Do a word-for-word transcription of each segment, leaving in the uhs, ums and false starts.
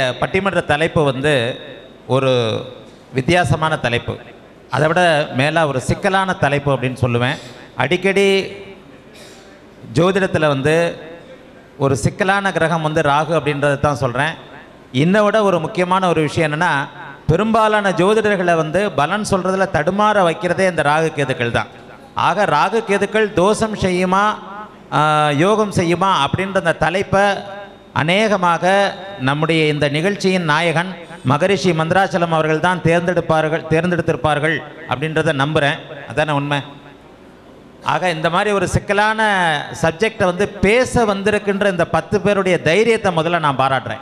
பட்டிமன்ற தலைப்பு வந்து ஒரு வித்தியாசமான தலைப்பு, அதை விட மேலே ஒரு சிக்கலான தலைப்பு அப்படின்னு சொல்லுவேன். அடிக்கடி ஜோதிடத்தில் வந்து ஒரு சிக்கலான கிரகம் வந்து ராகு அப்படின்றத தான் சொல்கிறேன். இன்னை விட ஒரு முக்கியமான ஒரு விஷயம் என்னென்னா, பெரும்பாலான ஜோதிடர்களை வந்து பலன் சொல்கிறதுல தடுமாற வைக்கிறதே இந்த ராகு கேதுக்கள் தான். ஆக ராகு கேதுக்கள் தோஷம் செய்யுமா யோகம் செய்யுமா அப்படின்ற அந்த தலைப்பை அநேகமாக நம்முடைய இந்த நிகழ்ச்சியின் நாயகன் மகரிஷி மந்திராச்சலம் அவர்கள் தான் தேர்ந்தெடுப்பார்கள் தேர்ந்தெடுத்திருப்பார்கள் அப்படின்றத நம்புகிறேன். அதான உண்மை. ஆக இந்த மாதிரி ஒரு சிக்கலான சப்ஜெக்டை வந்து பேச வந்திருக்கின்ற இந்த பத்து பேருடைய தைரியத்தை முதல்ல நான் பாராட்டுறேன்.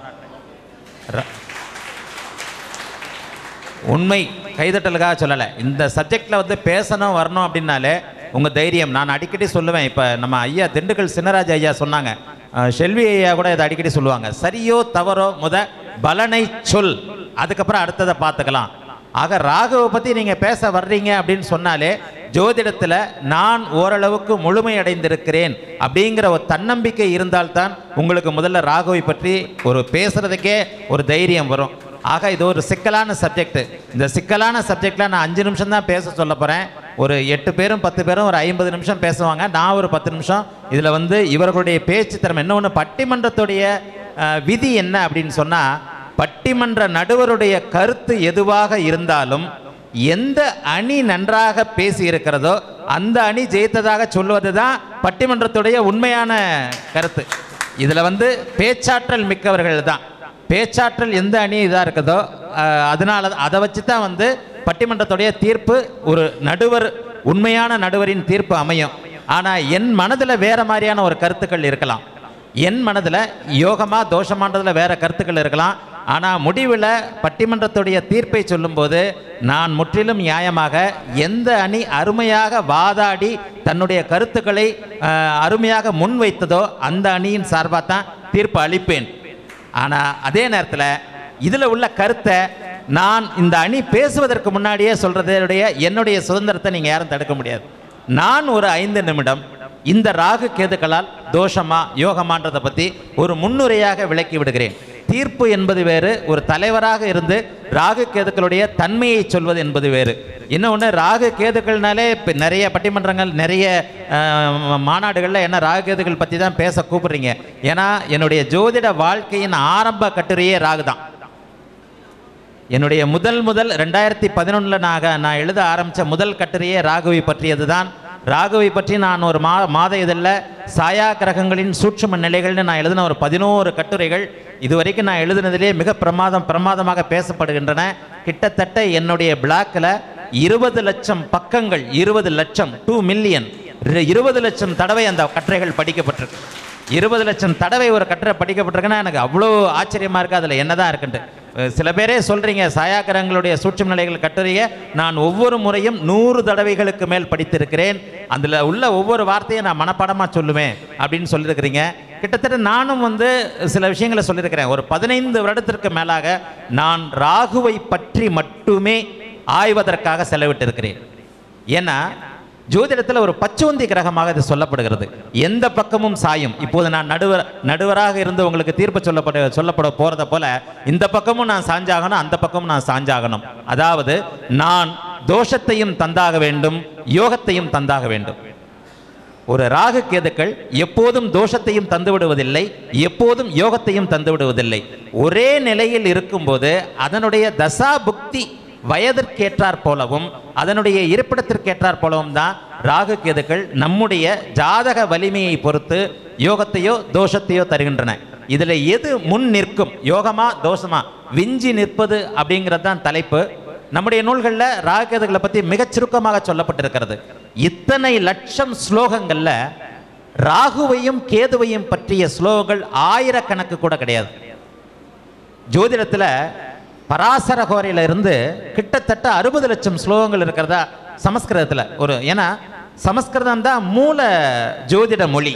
உண்மை கைதட்டலுக்காக சொல்லலை. இந்த சப்ஜெக்டில் வந்து பேசணும் வரணும் அப்படின்னாலே உங்கள் தைரியம். நான் அடிக்கடி சொல்லுவேன். இப்போ நம்ம ஐயா திண்டுக்கல் சின்னராஜ் ஐயா சொன்னாங்க, செல்வி ஐயா கூட இதை அடிக்கடி சொல்லுவாங்க, சரியோ தவறோ முத பலனை சொல், அதுக்கப்புறம் அடுத்ததை பார்த்துக்கலாம். ஆக ராகுவை பற்றி நீங்கள் பேச வர்றீங்க அப்படின்னு சொன்னாலே ஜோதிடத்தில் நான் ஓரளவுக்கு முழுமையடைந்திருக்கிறேன் அப்படிங்கிற ஒரு தன்னம்பிக்கை இருந்தால்தான் உங்களுக்கு முதல்ல ராகுவை பற்றி ஒரு பேசுகிறதுக்கே ஒரு தைரியம் வரும். ஆக இது ஒரு சிக்கலான சப்ஜெக்ட். இந்த சிக்கலான சப்ஜெக்டில் நான் அஞ்சு நிமிஷம் தான் பேச சொல்ல போகிறேன். ஒரு எட்டு பேரும் பத்து பேரும் ஒரு ஐம்பது நிமிஷம் பேசுவாங்க, நான் ஒரு பத்து நிமிஷம். இதில் வந்து இவர்களுடைய பேச்சு திறமை என்ன ஒன்று, பட்டிமன்றத்துடைய விதி என்ன அப்படின்னு சொன்னால், பட்டிமன்ற நடுவருடைய கருத்து எதுவாக இருந்தாலும் எந்த அணி நன்றாக பேசி இருக்கிறதோ அந்த அணி ஜெயித்ததாக சொல்வது தான் பட்டிமன்றத்துடைய உண்மையான கருத்து. இதில் வந்து பேச்சாற்றல் மிக்கவர்கள் தான். பேச்சாற்றல் எந்த அணி இதாக இருக்குதோ அதனால அதை வச்சு தான் வந்து பட்டிமன்றத்துடைய தீர்ப்பு ஒரு நடுவர் உண்மையான நடுவரின் தீர்ப்பு அமையும். ஆனால் என் மனதில் வேறு மாதிரியான ஒரு கருத்துக்கள் இருக்கலாம். என் மனதில் யோகமாக தோஷமானதில் வேறு கருத்துக்கள் இருக்கலாம். ஆனால் முடிவில் பட்டிமன்றத்துடைய தீர்ப்பை சொல்லும்போது நான் முற்றிலும் நியாயமாக எந்த அணி அருமையாக வாதாடி தன்னுடைய கருத்துக்களை அருமையாக முன்வைத்ததோ அந்த அணியின் சார்பாக தான் தீர்ப்பு அளிப்பேன். ஆனால் அதே நேரத்தில் இதில் உள்ள கருத்தை நான் இந்த அணி பேசுவதற்கு முன்னாடியே சொல்கிறதுடைய என்னுடைய சுதந்திரத்தை நீங்கள் யாரும் தடுக்க முடியாது. நான் ஒரு ஐந்து நிமிடம் இந்த ராகு கேதுக்களால் தோஷமா யோகமான்றதை பற்றி ஒரு முன்னுரையாக விளக்கி விடுகிறேன். தீர்ப்பு என்பது வேறு, ஒரு தலைவராக இருந்து ராகு கேதுக்களுடைய தன்மையை சொல்வது என்பது வேறு. இன்னொன்று, ராகு கேதுக்கள்னாலே இப்போ நிறைய பட்டிமன்றங்கள் நிறைய மாநாடுகளில் என்ன ராகு கேதுக்கள் பற்றி தான் பேச கூப்பிடுறீங்க. ஏன்னா என்னுடைய ஜோதிட வாழ்க்கையின் ஆரம்ப கட்டுரையே ராகு தான். என்னுடைய முதல் முதல் ரெண்டாயிரத்தி பதினொன்றில் நாக நான் எழுத ஆரம்பித்த முதல் கட்டுரையே ராகுவை பற்றியது தான். ராகுவை பற்றி நான் ஒரு மா மாத இதழில் சாயா கிரகங்களின் சூட்சும நிலைகள்னு நான் எழுதின ஒரு பதினோரு கட்டுரைகள் இதுவரைக்கும் நான் எழுதினதிலே மிக பிரமாதம் பிரமாதமாக பேசப்படுகின்றன. கிட்டத்தட்ட என்னுடைய பிளாக்கில் இருபது லட்சம் பக்கங்கள், இருபது லட்சம் டூ மில்லியன் இருபது லட்சம் தடவை அந்த கட்டுரைகள் படிக்கப்பட்டிருக்கு. இருபது லட்சம் தடவை ஒரு கட்டுரை படிக்கப்பட்டிருக்குன்னா எனக்கு அவ்வளோ ஆச்சரியமாக இருக்குது. அதில் என்ன தான் இருக்குன்ட்டு சில பேரே சொல்கிறீங்க, சாயாக்கிரகங்களுடைய சூட்சும நிலைகள் கட்டுரையை நான் ஒவ்வொரு முறையும் நூறு தடவைகளுக்கு மேல் படித்திருக்கிறேன், அதில் உள்ள ஒவ்வொரு வார்த்தையும் நான் மனப்பாடமாக சொல்லுவேன் அப்படின்னு சொல்லியிருக்கிறீங்க. கிட்டத்தட்ட நானும் வந்து சில விஷயங்களை சொல்லியிருக்கிறேன். ஒரு பதினைந்து வருடத்திற்கு மேலாக நான் ராகுவை பற்றி மட்டுமே ஆய்வதற்காக செலவிட்டிருக்கிறேன். ஏன்னா ஜோதிடத்தில் ஒரு பச்சோந்தி கிரகமாக இது சொல்லப்படுகிறது. எந்த பக்கமும் சாயும். இப்போது நான் நடுவர் நடுவராக இருந்து உங்களுக்கு தீர்ப்பு சொல்லப்பட சொல்லப்பட போகிறத போல இந்த பக்கமும் நான் சாஞ்சாகணும், அந்த பக்கமும் நான் சாஞ்சாகணும். அதாவது நான் தோஷத்தையும் தந்தாக வேண்டும், யோகத்தையும் தந்தாக வேண்டும். ஒரு ராகு கேதுக்கள் எப்போதும் தோஷத்தையும் தந்து விடுவதில்லை, எப்போதும் யோகத்தையும் தந்து விடுவதில்லை. ஒரே நிலையில் இருக்கும்போது அதனுடைய தசா புக்தி வயதிற்கேற்றார் போலவும் அதனுடைய இருப்பிடத்திற்கேற்றார் போலவும் தான் ராகு கேதுக்கள் நம்முடைய ஜாதக வலிமையை பொறுத்து யோகத்தையோ தோஷத்தையோ தருகின்றன. இதில் எது முன் நிற்கும், யோகமா தோஷமா, விஞ்சி நிற்பது அப்படிங்கிறது தான் தலைப்பு. நம்முடைய நூல்களில் ராகு கேதுக்களை பற்றி மிகச் சுருக்கமாக சொல்லப்பட்டிருக்கிறது. இத்தனை லட்சம் ஸ்லோகங்களில் ராகுவையும் கேதுவையும் பற்றிய ஸ்லோகங்கள் ஆயிரக்கணக்கு கூட கிடையாது. ஜோதிடத்தில் பராசர கோரையில இருந்து கிட்டத்தட்ட அறுபது லட்சம் ஸ்லோகங்கள் இருக்கிறதா சமஸ்கிருதத்தில் ஒரு, ஏன்னா சமஸ்கிருதம் தான் மூல ஜோதிட மொழி.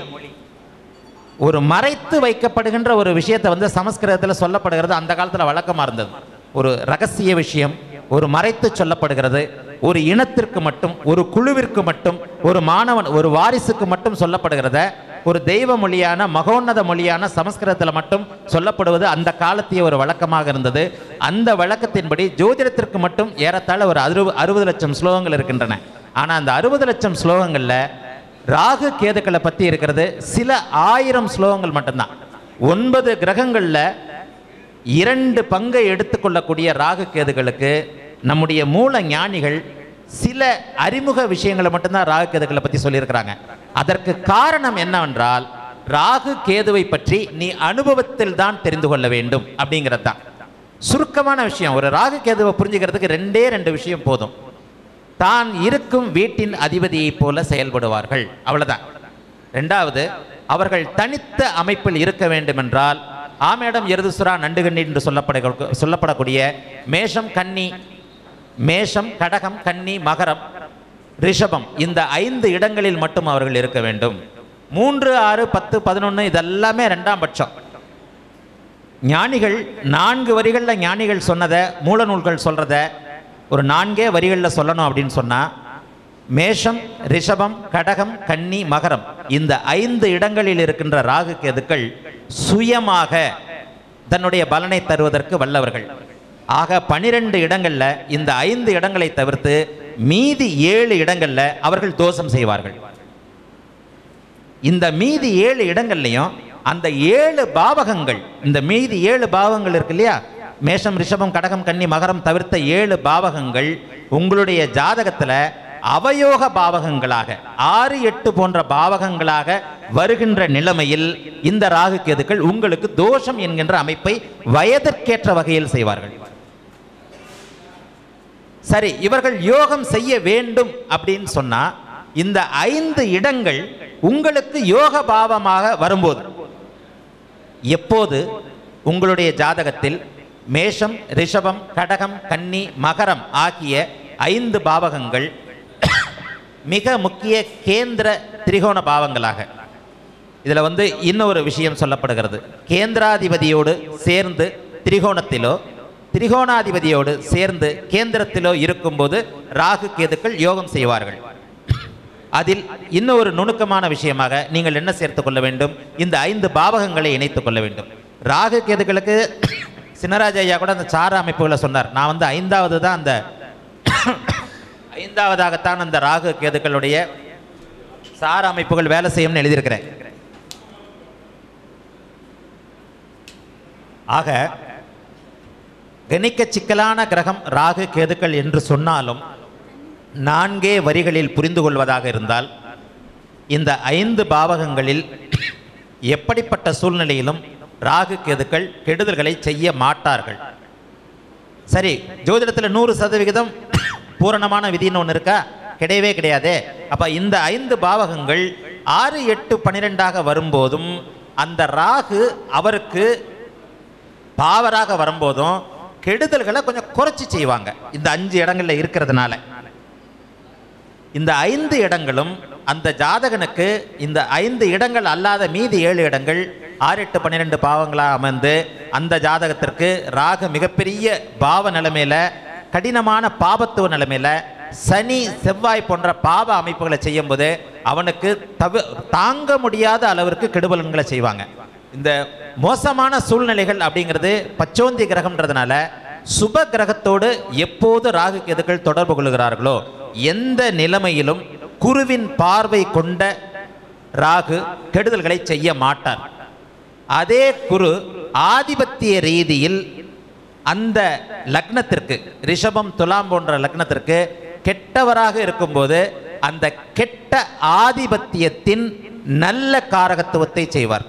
ஒரு மறைத்து வைக்கப்படுகின்ற ஒரு விஷயத்தை வந்து சமஸ்கிருதத்தில் சொல்லப்படுகிறது. அந்த காலத்தில் வழக்கமாக இருந்தது. ஒரு ரகசிய விஷயம் ஒரு மறைத்து சொல்லப்படுகிறது. ஒரு இனத்திற்கு மட்டும், ஒரு குழுவிற்கு மட்டும், ஒரு மாணவன் ஒரு வாரிசுக்கு மட்டும் சொல்லப்படுகிறத ஒரு தெய்வ மொழியான மகோன்னத மொழியான சமஸ்கிருதத்தில் மட்டும் சொல்லப்படுவது அந்த காலத்திய ஒரு வழக்கமாக இருந்தது. அந்த வழக்கத்தின்படி ஜோதிடத்திற்கு மட்டும் ஏறத்தாழ ஒரு அறுபது அறுபது லட்சம் ஸ்லோகங்கள் இருக்கின்றன. ஆனால் அந்த அறுபது லட்சம் ஸ்லோகங்களில் ராகு கேதுக்களை பற்றி இருக்கிறது சில ஆயிரம் ஸ்லோகங்கள் மட்டும்தான். ஒன்பது கிரகங்களில் இரண்டு பங்கை எடுத்துக்கொள்ளக்கூடிய ராகு கேதுகளுக்கு நம்முடைய மூல ஞானிகள் சில அறிமுக விஷயங்களை மட்டும்தான் ராகு கேதுக்களை பற்றி சொல்லியிருக்கிறாங்க. அதற்கு காரணம் என்னவென்றால், ராகு கேதுவை பற்றி நீ அனுபவத்தில் தான் தெரிந்து கொள்ள வேண்டும் அப்படிங்கிறது தான் சுருக்கமான விஷயம். ஒரு ராகு கேதுவை புரிஞ்சுக்கிறதுக்கு ரெண்டே ரெண்டு விஷயம் போதும். தான் இருக்கும் வீட்டின் அதிபதியை போல செயல்படுவார்கள், அவ்வளவுதான். ரெண்டாவது, அவர்கள் தனித்த அமைப்பில் இருக்க வேண்டும் என்றால் ஆமேடம் எருதுசுரா நண்டுகண்ணி என்று சொல்லப்பட சொல்லப்படக்கூடிய மேஷம் கன்னி மேஷம் கடகம் கன்னி மகரம் ரிஷபம் இந்த ஐந்து இடங்களில் மட்டும் அவர்கள் இருக்க வேண்டும். மூன்று ஆறு பத்து பதினொன்று இதெல்லாமே ரெண்டாம் பட்சம். ஞானிகள் நான்கு வரிகளில் ஞானிகள் சொன்னதை மூல நூல்கள் சொல்றத ஒரு நான்கே வரிகளில் சொல்லணும் அப்படின்னு சொன்னா, மேஷம் ரிஷபம் கடகம் கன்னி மகரம் இந்த ஐந்து இடங்களில் இருக்கின்ற ராகு கேதுக்கள் சுயமாக தன்னுடைய பலனை தருவதற்கு வல்லவர்கள். ஆக பனிரெண்டு இடங்கள்ல இந்த ஐந்து இடங்களை தவிர்த்து மீதி ஏழு இடங்கள்ல அவர்கள் தோஷம் செய்வார்கள். இந்த மீதி ஏழு இடங்கள்லையும் அந்த ஏழு பாவகங்கள், இந்த மீதி ஏழு பாவங்கள் இருக்கு இல்லையா, மேஷம் ரிஷபம் கடகம் கன்னி மகரம் தவிர்த்த ஏழு பாவகங்கள் உங்களுடைய ஜாதகத்துல அவயோக பாவகங்களாக ஆறு எட்டு போன்ற பாவகங்களாக வருகின்ற நிலைமையில் இந்த ராகு கேதுக்கள் உங்களுக்கு தோஷம் என்கின்ற அமைப்பை வயதிற்கேற்ற வகையில் செய்வார்கள். சரி, இவர்கள் யோகம் செய்ய வேண்டும் அப்படின்னு சொன்னா இந்த ஐந்து இடங்கள் உங்களுக்கு யோக பாவமாக வரும்போது, எப்போது உங்களுடைய ஜாதகத்தில் மேஷம் ரிஷபம் கடகம் கன்னி மகரம் ஆகிய ஐந்து பாவகங்கள் மிக முக்கிய கேந்திர திரிகோண பாவங்களாக, இதுல வந்து இன்னொரு விஷயம் சொல்லப்படுகிறது. கேந்திராதிபதியோடு சேர்ந்து திரிகோணத்திலோ திரிகோணாதிபதியோடு சேர்ந்து கேந்திரத்திலோ இருக்கும்போது ராகு கேதுக்கள் யோகம் செய்வார்கள். அதில் இன்னொரு நுணுக்கமான விஷயமாக நீங்கள் என்ன சேர்த்துக் கொள்ள வேண்டும், இந்த ஐந்து பாவகங்களை இணைத்துக் கொள்ள வேண்டும். ராகு கேதுக்களுக்கு சின்னராஜ ஐயா கூட அந்த சார அமைப்புகளை சொன்னார். நான் வந்து ஐந்தாவது தான் அந்த ஐந்தாவதாகத்தான் அந்த ராகு கேதுக்களுடைய சார அமைப்புகள் வேலை செய்யும்னு எழுதியிருக்கிறேன். ஆக கணிக்க சிக்கலான கிரகம் ராகு கேதுக்கள் என்று சொன்னாலும் நான்கே வரிகளில் புரிந்து கொள்வதாக இருந்தால், இந்த ஐந்து பாவகங்களில் எப்படிப்பட்ட சூழ்நிலையிலும் ராகு கேதுக்கள் கெடுதல்களை செய்ய மாட்டார்கள். சரி, ஜோதிடத்தில் நூறு சதவிகிதம் பூரணமான விதின்னு ஒன்று இருக்கா? கிடையவே கிடையாது. அப்ப இந்த ஐந்து பாவகங்கள் ஆறு எட்டு பனிரெண்டாக வரும்போதும் அந்த ராகு அவருக்கு பாவராக வரும்போதும் கெடுதல்களை கொஞ்சம் குறைச்சி செய்வாங்க. இந்த அஞ்சு இடங்கள்ல இருக்கிறதுனால இந்த ஐந்து இடங்களும் அந்த ஜாதகனுக்கு இந்த ஐந்து இடங்கள் அல்லாத மீதி ஏழு இடங்கள் ஆறு எட்டு பன்னிரெண்டு பாவங்களாக அமர்ந்து அந்த ஜாதகத்திற்கு ராகு மிகப்பெரிய பாவ நிலைமையில, கடினமான பாபத்துவ நிலைமையில, சனி செவ்வாய் போன்ற பாவ அமைப்புகளை செய்யும் போது அவனுக்கு தவி தாங்க முடியாத அளவிற்கு கெடுபலன்களை செய்வாங்க. இந்த மோசமான சூழ்நிலைகள் அப்படிங்கிறது பச்சோந்தி கிரகம்ன்றதுனால சுப கிரகத்தோடு எப்போது ராகு கேதுக்கள் தொடர்பு கொள்கிறார்களோ எந்த நிலைமையிலும் குருவின் பார்வை கொண்ட ராகு கெடுதல்களை செய்ய மாட்டார். அதே குரு ஆதிபத்திய ரீதியில் அந்த லக்னத்திற்கு, ரிஷபம் துலாம் போன்ற லக்னத்திற்கு கெட்டவராக இருக்கும்போது அந்த கெட்ட ஆதிபத்தியத்தின் நல்ல காரகத்துவத்தை செய்வார்.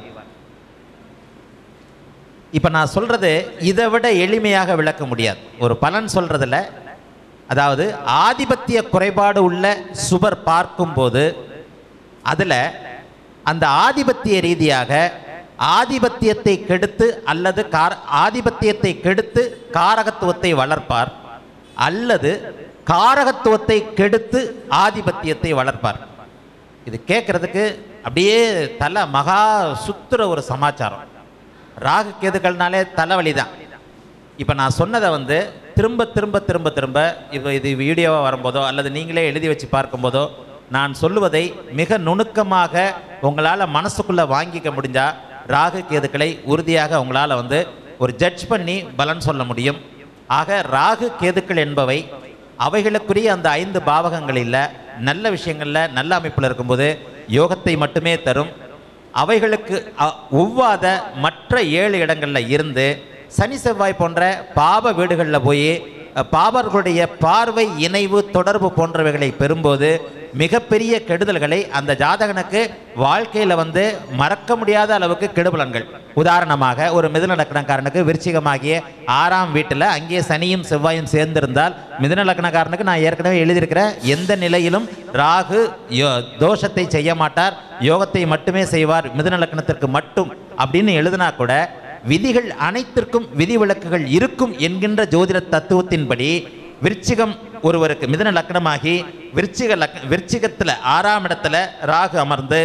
இப்ப நான் சொல்றது இதை விட எளிமையாக விளக்க முடியாது. ஒரு பலன் சொல்றதுல, அதாவது ஆதிபத்திய குறைபாடு உள்ள சுபர் பார்க்கும்போது அதுல அந்த ஆதிபத்திய ரீதியாக ஆதிபத்தியத்தை கெடுத்து அல்லது கார ஆதிபத்தியத்தை கெடுத்து காரகத்துவத்தை வளர்ப்பார், அல்லது காரகத்துவத்தை கெடுத்து ஆதிபத்தியத்தை வளர்ப்பார். இது கேட்கறதுக்கு அப்படியே தலை மகா சுத்துற ஒரு சமாச்சாரம். ராகு கேதுக்கள்னாலே தலைவலி தான். இப்போ நான் சொன்னதை வந்து திரும்ப திரும்ப திரும்ப திரும்ப இப்போ இது வீடியோவாக வரும்போதோ அல்லது நீங்களே எழுதி வச்சு பார்க்கும்போதோ நான் சொல்லுவதை மிக நுணுக்கமாக உங்களால் மனசுக்குள்ளே வாங்கிக்க முடிஞ்சால் ராகு கேதுக்களை உறுதியாக உங்களால் வந்து ஒரு ஜட்ஜ் பண்ணி பலன் சொல்ல முடியும். ஆக ராகு கேதுக்கள் என்பவை அவைகளுக்குரிய அந்த ஐந்து பாவகங்களில் நல்ல விஷயங்களில் நல்ல அமைப்பில் இருக்கும்போது யோகத்தை மட்டுமே தரும். அவைகளுக்கு ஒவ்வாத மற்ற ஏழு இடங்களில் இருந்து சனி செவ்வாய் போன்ற பாவ வீடுகளில் போய் பாவர்களுடைய பார்வை இணைவு தொடர்பு போன்றவைகளை பெறும்போது மிகப்பெரிய கெடுதல்களை அந்த ஜாதகனுக்கு வாழ்க்கையில் வந்து மறக்க முடியாத அளவுக்கு கெடுபலன்கள். உதாரணமாக ஒரு மிதுன லக்னக்காரனுக்கு விருச்சிகமாகிய ஆறாம் வீட்டில் அங்கே சனியும் செவ்வாயும் சேர்ந்திருந்தால் மிதுன லக்னக்காரனுக்கு நான் ஏற்கனவே எழுதியிருக்கிற எந்த நிலையிலும் ராகு தோஷத்தை செய்ய மாட்டார், யோகத்தை மட்டுமே செய்வார் மிதுன லக்னத்திற்கு மட்டும் அப்படின்னு எழுதினா கூட விதிகள் அனைத்திற்கும் விதிவிலக்குகள் இருக்கும் என்கின்ற ஜோதிட தத்துவத்தின்படி விருச்சிகம் ஒருவருக்கு மிதுன லக்னமாகி விருச்சிக லக் விருச்சிகத்தில் ஆறாம் இடத்துல ராகு அமர்ந்து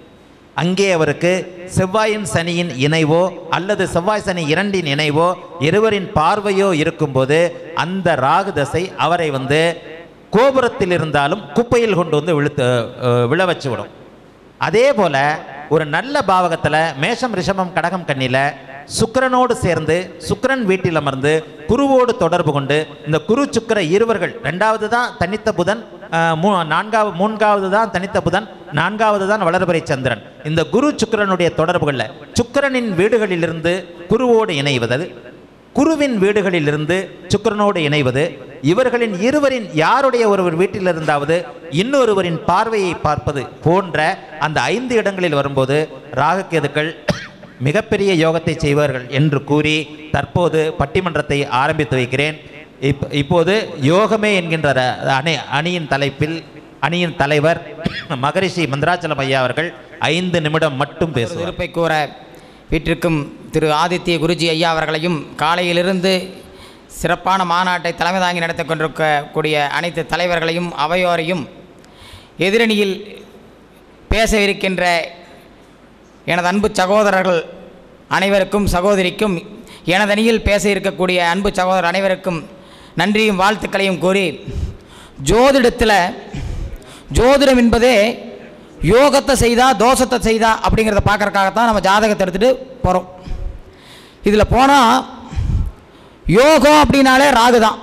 அங்கே அவருக்கு செவ்வாயின் சனியின் இணைவோ அல்லது செவ்வாய் சனி இரண்டின் இணைவோ இருவரின் பார்வையோ இருக்கும்போது அந்த ராகு தசை அவரை வந்து கோபுரத்தில் இருந்தாலும் குப்பையில் கொண்டு வந்து விழுத்து விழ வச்சு விடும். அதே போல ஒரு நல்ல பாவகத்தில் மேஷம் ரிஷபம் கடகம் கன்னியில் சுக்கிரனோடு சேர்ந்து சுக்கிரன் வீட்டில் அமர்ந்து குருவோடு தொடர்பு கொண்டு இந்த குரு சுக்கிர இருவர்கள் ரெண்டாவது தான் தனித்த புதன், நான்காவது மூன்காவது தான் தனித்த புதன், நான்காவது தான் வளர்பிறை சந்திரன். இந்த குரு சுக்கிரனுடைய தொடர்புகளில் சுக்கிரனின் வீடுகளிலிருந்து குருவோடு இணைவது, குருவின் வீடுகளிலிருந்து சுக்கிரனோடு இணைவது, இவர்களின் இருவரின் யாருடைய ஒருவர் வீட்டில் இருந்தாவது இன்னொருவரின் பார்வையை பார்ப்பது போன்ற அந்த ஐந்து இடங்களில் வரும்போது ராகுகேதுக்கள் மிகப்பெரிய யோகத்தை செய்வார்கள் என்று கூறி தற்போது பட்டிமன்றத்தை ஆரம்பித்து வைக்கிறேன். இப் இப்போது யோகமே என்கின்ற அணி அணியின் தலைப்பில் அணியின் தலைவர் மகரிஷி மந்திராச்சலம் ஐயா அவர்கள் ஐந்து நிமிடம் மட்டும் பேசுவார். இருப்பை கூற வீட்டிற்கும் திரு ஆதித்ய குருஜி ஐயா அவர்களையும் காலையிலிருந்து சிறப்பான மாநாட்டை தலைமை தாங்கி நடத்தி கொண்டிருக்கக்கூடிய அனைத்து தலைவர்களையும் அவையோரையும் எதிரணியில் பேசவிருக்கின்ற எனது அன்பு சகோதரர்கள் அனைவருக்கும் சகோதரிக்கும் எனது அணியில் பேச இருக்கக்கூடிய அன்பு சகோதரர் அனைவருக்கும் நன்றியும் வாழ்த்துக்களையும் கூறி, ஜோதிடத்தில் ஜோதிடம் என்பதே யோகத்தை செய்தா தோஷத்தை செய்தா அப்படிங்கிறத பார்க்குறக்காகத்தான் நம்ம ஜாதகத்தை எடுத்துகிட்டு போகிறோம். இதில் போனால் யோகம் அப்படின்னாலே ராகு தான்.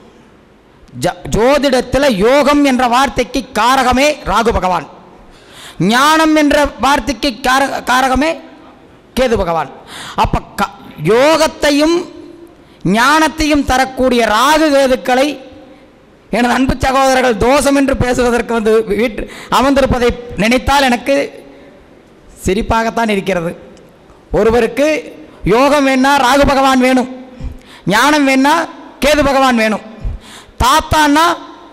ஜ ஜோதிடத்தில் யோகம் என்ற வார்த்தைக்கு காரகமே ராகு பகவான், ஞானம் என்ற வார்த்தைக்கு கார காரகமே கேது பகவான். அப்போ க யோகத்தையும் ஞானத்தையும் தரக்கூடிய ராகு கேதுக்களை எனது அன்பு சகோதரர்கள் தோஷம் என்று பேசுவதற்கு வந்து வீட்டு அமர்ந்திருப்பதை நினைத்தால் எனக்கு சிரிப்பாகத்தான் இருக்கிறது. ஒருவருக்கு யோகம் வேணா ராகு பகவான் வேணும், ஞானம் வேணா கேது பகவான் வேணும். தாத்தான்னா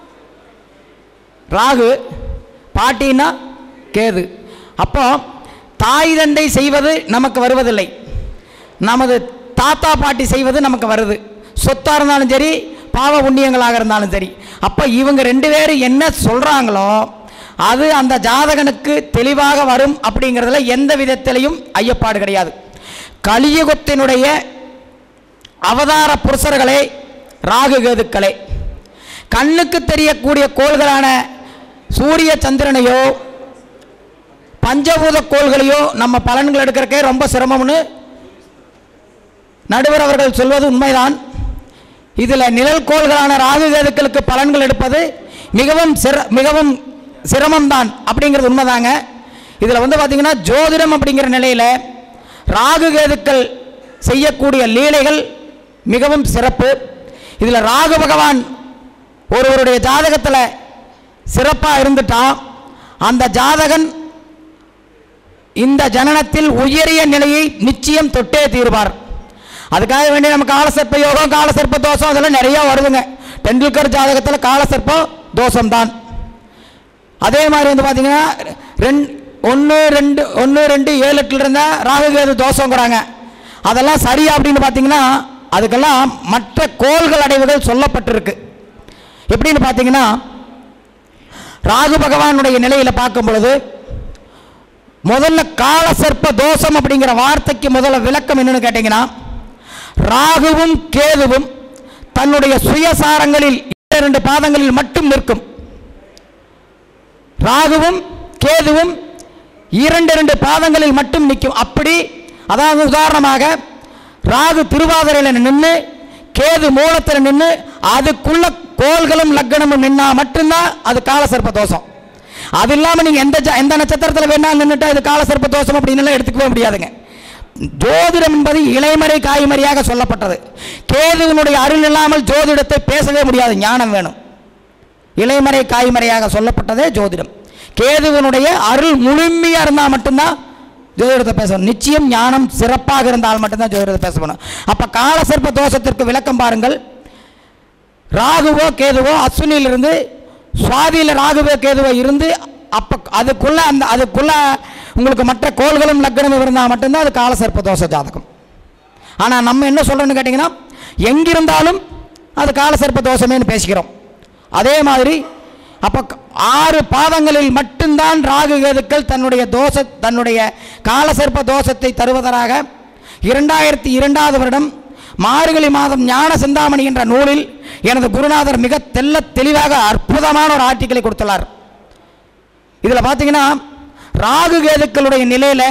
ராகு, பாட்டின்னா கேது. அப்போ தாய் தந்தை செய்வது நமக்கு வருவதில்லை, நமது தாத்தா பாட்டி செய்வது நமக்கு வருது. சொத்தாக இருந்தாலும் சரி, பாவ புண்ணியங்களாக இருந்தாலும் சரி. அப்போ இவங்க ரெண்டு பேரும் என்ன சொல்கிறாங்களோ அது அந்த ஜாதகனுக்கு தெளிவாக வரும் அப்படிங்கிறதுல எந்த விதத்திலையும் ஐயப்பாடு கிடையாது. கலியுகத்தினுடைய அவதார புருஷர்களே ராகு கேதுக்களே. கண்ணுக்கு தெரியக்கூடிய கோள்களான சூரிய சந்திரனையோ பஞ்சபூத கோள்களையோ நம்ம பலன்கள் எடுக்கிறக்கே ரொம்ப சிரமம்னு நடுவர் அவர்கள் சொல்வது உண்மைதான். இதில் நிழல் கோள்களான ராகு கேதுக்களுக்கு பலன்கள் எடுப்பது மிகவும் சிர மிகவும் சிரமம்தான் அப்படிங்கிறது உண்மைதாங்க. இதில் வந்து பார்த்திங்கன்னா ஜோதிடம் அப்படிங்கிற நிலையில் ராகு கேதுக்கள் செய்யக்கூடிய லீலைகள் மிகவும் சிறப்பு. இதில் ராகு பகவான் ஒருவருடைய ஜாதகத்தில் சிறப்பாக இருந்துட்டான், அந்த ஜாதகன் இந்த ஜனனத்தில் உயரிய நிலையை நிச்சயம் தொட்டே தீர்வார். அதுக்காக வேண்டி நம்ம காலசர்ப்ப யோகம், காலசர்ப்ப தோஷம் அதெல்லாம் நிறையா வருதுங்க. டெண்டுல்கர் ஜாதகத்தில் காலசர்ப்பம் தோஷம்தான். அதே மாதிரி வந்து பார்த்தீங்கன்னா ரெண்டு ஒன்று ரெண்டு ஒன்று ரெண்டு ஏழு எட்டில் இருந்தால் ராகுகேது தோஷங்கிறாங்க. அதெல்லாம் சரியா அப்படின்னு பார்த்தீங்கன்னா அதுக்கெல்லாம் மற்ற கோள்கள் அடைவுகள் சொல்லப்பட்டிருக்கு. எப்படின்னு பார்த்தீங்கன்னா ராகு பகவானுடைய நிலையில் பார்க்கும் பொழுது முதல்ல காலசர்ப்ப தோஷம் அப்படிங்கிற வார்த்தைக்கு முதல்ல விளக்கம் என்னன்னு கேட்டீங்கன்னா, ராகுவும் கேதுவும் தன்னுடைய சுயசாரங்களில் இரண்டு பாதங்களில் மட்டும் நிற்கும். ராகுவும் கேதுவும் இரண்டு இரண்டு பாதங்களில் மட்டும் நிற்கும். அப்படி அதாவது உதாரணமாக ராகு திருவாதிரையில் நின்று கேது மூலத்தில் நின்று அதுக்குள்ள கோள்களும் லக்னமும் நின்னா மட்டும்தான் அது காலசர்ப்ப தோஷம். அது இல்லாமல் நீங்கள் எந்த எந்த நட்சத்திரத்தில் வேணாலும் நின்றுட்டா இது காலசர்ப்ப தோஷம் அப்படின்னு எடுத்துக்கவே முடியாதுங்க. ஜோதிடம் என்பது இலைமறை காய்மறையாக சொல்லப்பட்டது. கேதுவினுடைய அருள் இல்லாமல் ஜோதிடத்தை பேசவே முடியாது, ஞானம் வேணும். இலைமறை காய்மறையாக சொல்லப்பட்டதே ஜோதிடம். கேதுவினுடைய அருள் முழுமையாக இருந்தால் மட்டும்தான் ஜோதிடத்தை பேசணும். நிச்சயம் ஞானம் சிறப்பாக இருந்தால் மட்டும்தான் ஜோதிடத்தை பேசணும். அப்போ காலசர்ப்ப தோஷத்திற்கு விளக்கம் பாருங்கள். ராகுவோ கேதுவோ அஸ்வினியிலிருந்து சுவாதியில் ராகுவோ கேதுவோ இருந்து அப்போ அதுக்குள்ள அந்த அதுக்குள்ள உங்களுக்கு மற்ற கோள்களும் லக்னமும் இருந்தால் மட்டும்தான் அது காலசர்ப்ப தோஷ ஜாதகம். ஆனால் நம்ம என்ன சொல்கிறோன்னு கேட்டிங்கன்னா எங்கிருந்தாலும் அது காலசர்ப்ப தோஷமேன்னு பேசிக்கிறோம். அதே மாதிரி அப்போ ஆறு பாதங்களில் மட்டும்தான் ராகு கேதுக்கள் தன்னுடைய தோஷ தன்னுடைய காலசர்ப்ப தோஷத்தை தருவதாக இரண்டாயிரத்தி இரண்டாவது வருடம் மார்கழி மாதம் ஞான சிந்தாமணி என்ற நூலில் எனது குருநாதர் மிக தெல்ல தெளிவாக அற்புதமான ஒரு ஆர்டிக்கலை கொடுத்துள்ளார். இதில் பார்த்தீங்கன்னா ராகு கேதுக்களுடைய நிலையில்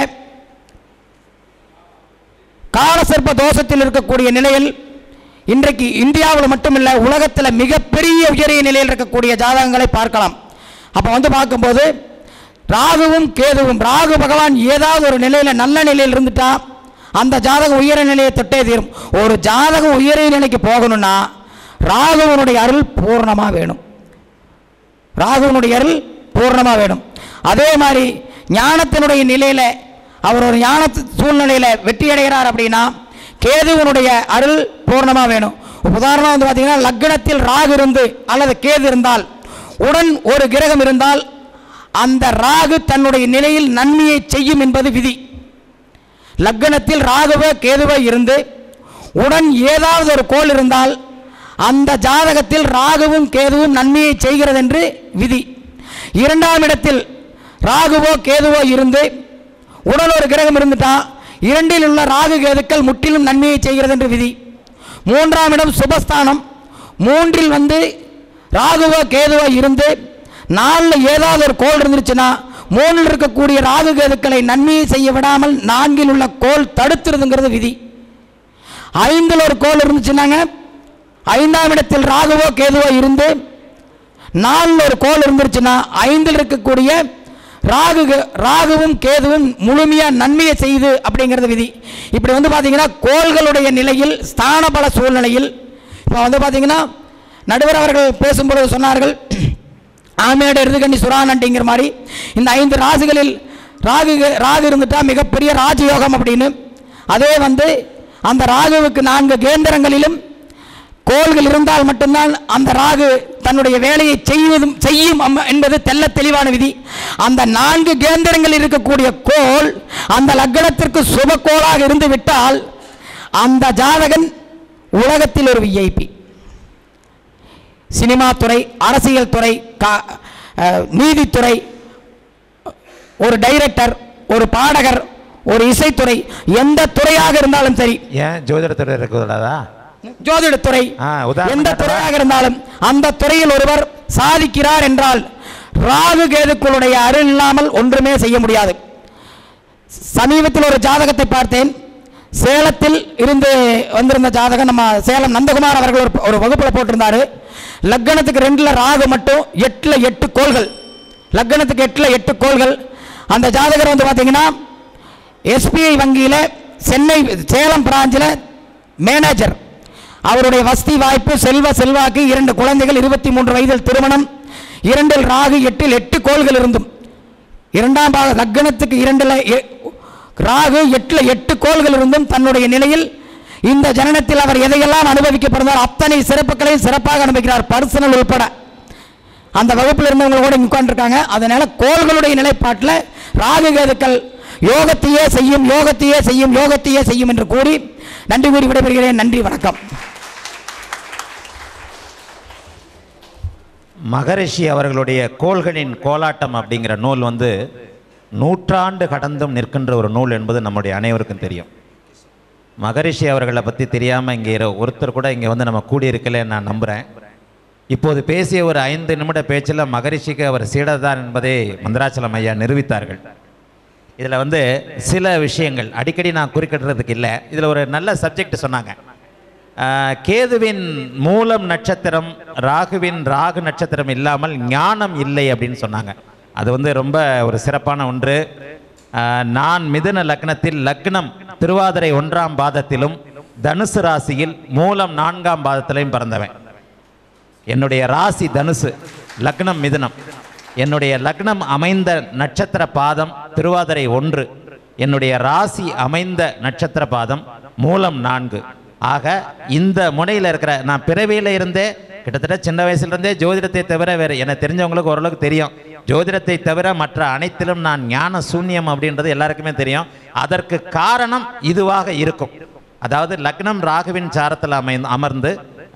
காலசர்ப்ப தோஷத்தில் இருக்கக்கூடிய நிலையில் இன்றைக்கு இந்தியாவில் மட்டுமில்லை உலகத்தில் மிகப்பெரிய உயரிய நிலையில் இருக்கக்கூடிய ஜாதகங்களை பார்க்கலாம். அப்போ வந்து பார்க்கும்போது ராகுவும் கேதுவும் ராகு பகவான் ஏதாவது ஒரு நிலையில் நல்ல நிலையில் இருந்துட்டா அந்த ஜாதகம் உயர நிலையை தொட்டே தீரும். ஒரு ஜாதகம் உயரிய நிலைக்கு போகணும்னா ராகுவனுடைய அருள் பூர்ணமாக வேணும். ராகுவனுடைய அருள் பூர்ணமாக வேணும். அதே மாதிரி ஞானத்தினுடைய நிலையில் அவர் ஒரு ஞான சூழ்நிலையில் வெற்றி அடைகிறார் அப்படின்னா கேதுவனுடைய அருள் பூர்ணமாக வேணும். உதாரணம் வந்து பார்த்தீங்கன்னா லக்னத்தில் ராகு இருந்து அல்லது கேது இருந்தால் உடன் ஒரு கிரகம் இருந்தால் அந்த ராகு தன்னுடைய நிலையில் நன்மையை செய்யும் என்பது விதி. லக்னத்தில் ராகுவோ கேதுவோ இருந்து உடன் ஏதாவது ஒரு கோள் இருந்தால் அந்த ஜாதகத்தில் ராகுவும் கேதுவும் நன்மையை செய்கிறது என்று விதி. இரண்டாம் இடத்தில் ராகுவோ கேதுவோ இருந்து உடன் ஒரு கிரகம் இருந்துட்டா இரண்டில் உள்ள ராகு கேதுக்கள் முற்றிலும் நன்மையை செய்கிறது என்று விதி. மூன்றாம் இடம் சுபஸ்தானம். மூன்றில் வந்து ராகுவோ கேதுவோ இருந்து நாலில் ஏதாவது ஒரு கோள் இருந்துச்சுன்னா மூணில் இருக்கக்கூடிய ராகு கேதுக்களை நன்மையை செய்ய விடாமல் நான்கில் உள்ள கோள் தடுத்துருதுங்கிறது விதி. ஐந்தில் ஒரு கோள் இருந்துச்சுன்னாங்க ஐந்தாம் இடத்தில் ராகுவோ கேதுவோ இருந்து நாலில் ஒரு கோள் இருந்துருச்சுன்னா ஐந்தில் இருக்கக்கூடிய ராகு ராகுவும் கேதுவும் முழுமையாக நன்மையை செய்யுது அப்படிங்கிறது விதி. இப்படி வந்து பார்த்தீங்கன்னா கோள்களுடைய நிலையில் ஸ்தான பல சூழ்நிலையில் இப்போ வந்து பார்த்தீங்கன்னா நடுவர் அவர்கள் பேசும்பொழுது சொன்னார்கள் ஆமேடு இருதுகண்ணி சுரானண்டிங்கிற மாதிரி இந்த ஐந்து ராசிகளில் ராகு ராகு இருந்துட்டா மிகப்பெரிய ராஜயோகம் அப்படின்னு. அதே வந்து அந்த ராகுவுக்கு நான்கு கேந்திரங்களிலும் கோள்கள் இருந்தால் மட்டும்தான் அந்த ராகு தன்னுடைய வேலையை செய்வதும் செய்யும் என்பது தெல்ல தெளிவான விதி. அந்த நான்கு கேந்திரங்கள் இருக்கக்கூடிய கோள் அந்த லக்னத்திற்கு சுப கோளாக இருந்து விட்டால் அந்த ஜாதகன் உலகத்தில் ஒரு விஐபி. சினிமா துறை, அரசியல் துறை, நீதித்துறை, ஒரு டைரக்டர், ஒரு பாடகர், ஒரு இசைத்துறை, எந்த துறையாக இருந்தாலும் சரி. ஏன் ஜோதிடத்துறை இருக்கிறதா? ஜோதிடத்துறை எந்த துறையாக இருந்தாலும் அந்த துறையில் ஒருவர் சாதிக்கிறார் என்றால் ராகு கேதுக்களுடைய அருள் இல்லாமல் ஒன்றுமே செய்ய முடியாது. சமீபத்தில் ஒரு ஜாதகத்தை பார்த்தேன். சேலத்தில் இருந்து வந்திருந்த ஜாதகம் நம்ம சேலம் நந்தகுமார் அவர்கள் ஒரு வகுப்பில் போட்டிருந்தாரு. லக்னத்துக்கு ரெண்டில் ராகு மட்டும் எட்டில் எட்டு கோள்கள், லக்னத்துக்கு எட்டில் எட்டு கோள்கள். அந்த ஜாதகர் வந்து பார்த்தீங்கன்னா எஸ்பிஐ வங்கியில் சென்னை சேலம் பிராஞ்சில் மேனேஜர். அவருடைய வசதி வாய்ப்பு, செல்வ செல்வாக்கு, இரண்டு குழந்தைகள், இருபத்தி மூன்று வயதில் திருமணம், இரண்டில் ராகு எட்டில் எட்டு கோள்கள் இருந்தும் இரண்டாம் பாக லக்னத்துக்கு இரண்டில் ராகு எட்டில் எட்டு கோள்கள் இருந்தும் தன்னுடைய நிலையில் இந்த ஜனனத்தில் அவர் எதையெல்லாம் அனுபவிக்கப்படுவார் அத்தனை சிறப்புகளையும் சிறப்பாக அனுபவிக்கிறார், பர்சனல் உட்பட. அந்த வகுப்பில் இருந்தவங்க கூட உட்கார்ந்துருக்காங்க. அதனால கோள்களுடைய நிலைப்பாட்டில் ராகு கேதுக்கள் யோகத்தையே செய்யும், யோகத்தையே செய்யும், யோகத்தையே செய்யும் என்று கூறி நன்றி கூறி விடைபெறுகிறேன். நன்றி, வணக்கம். மகரிஷி அவர்களுடைய கோள்களின் கோலாட்டம் அப்படிங்கிற நூல் வந்து நூற்றாண்டு கடந்தும் நிற்கின்ற ஒரு நூல் என்பது நம்முடைய அனைவருக்கும் தெரியும். மகரிஷி அவர்களை பற்றி தெரியாமல் இங்கே ஒருத்தர் கூட இங்கே வந்து நம்ம கூடியிருக்கல நான் நம்புகிறேன். இப்போது பேசிய ஒரு ஐந்து நிமிட பேச்சில் மகரிஷிக்கு அவர் சீடர் தான் என்பதை மந்திராச்சலம் ஐயா நிரூபித்தார்கள். இதில் வந்து சில விஷயங்கள் அடிக்கடி நான் குறிப்பிடுறதுக்கு இல்லை. இதில் ஒரு நல்ல சப்ஜெக்ட் சொன்னாங்க. கேதுவின் மூலம் நட்சத்திரம், ராகுவின் ராகு நட்சத்திரம் இல்லாமல் ஞானம் இல்லை அப்படின்னு சொன்னாங்க. அது வந்து ரொம்ப ஒரு சிறப்பான ஒன்று. நான் மிதுன லக்னத்தில், லக்னம் திருவாதிரை ஒன்றாம் பாதத்திலும் தனுசு ராசியில் மூலம் நான்காம் பாதத்திலையும் பிறந்தவன். என்னுடைய ராசி தனுசு, லக்னம் மிதுனம். என்னுடைய லக்னம் அமைந்த நட்சத்திர பாதம் திருவாதிரை ஒன்று. என்னுடைய ராசி அமைந்த நட்சத்திர பாதம் மூலம் நான்கு. ஆக இந்த முனையில் இருக்கிற நான் பிறவியில் இருந்தே கிட்டத்தட்ட சின்ன வயசுலேருந்தே ஜோதிடத்தை தவிர வேறு எனக்கு தெரிஞ்சவங்களுக்கு ஓரளவுக்கு தெரியும். ஜோதிடத்தை தவிர மற்ற அனைத்திலும் நான் ஞான சூன்யம் அப்படின்றது எல்லாருக்குமே தெரியும். அதற்கு காரணம் இதுவாக இருக்கும். அதாவது லக்னம் ராகுவின் சாரத்தில் அமை அமர்ந்து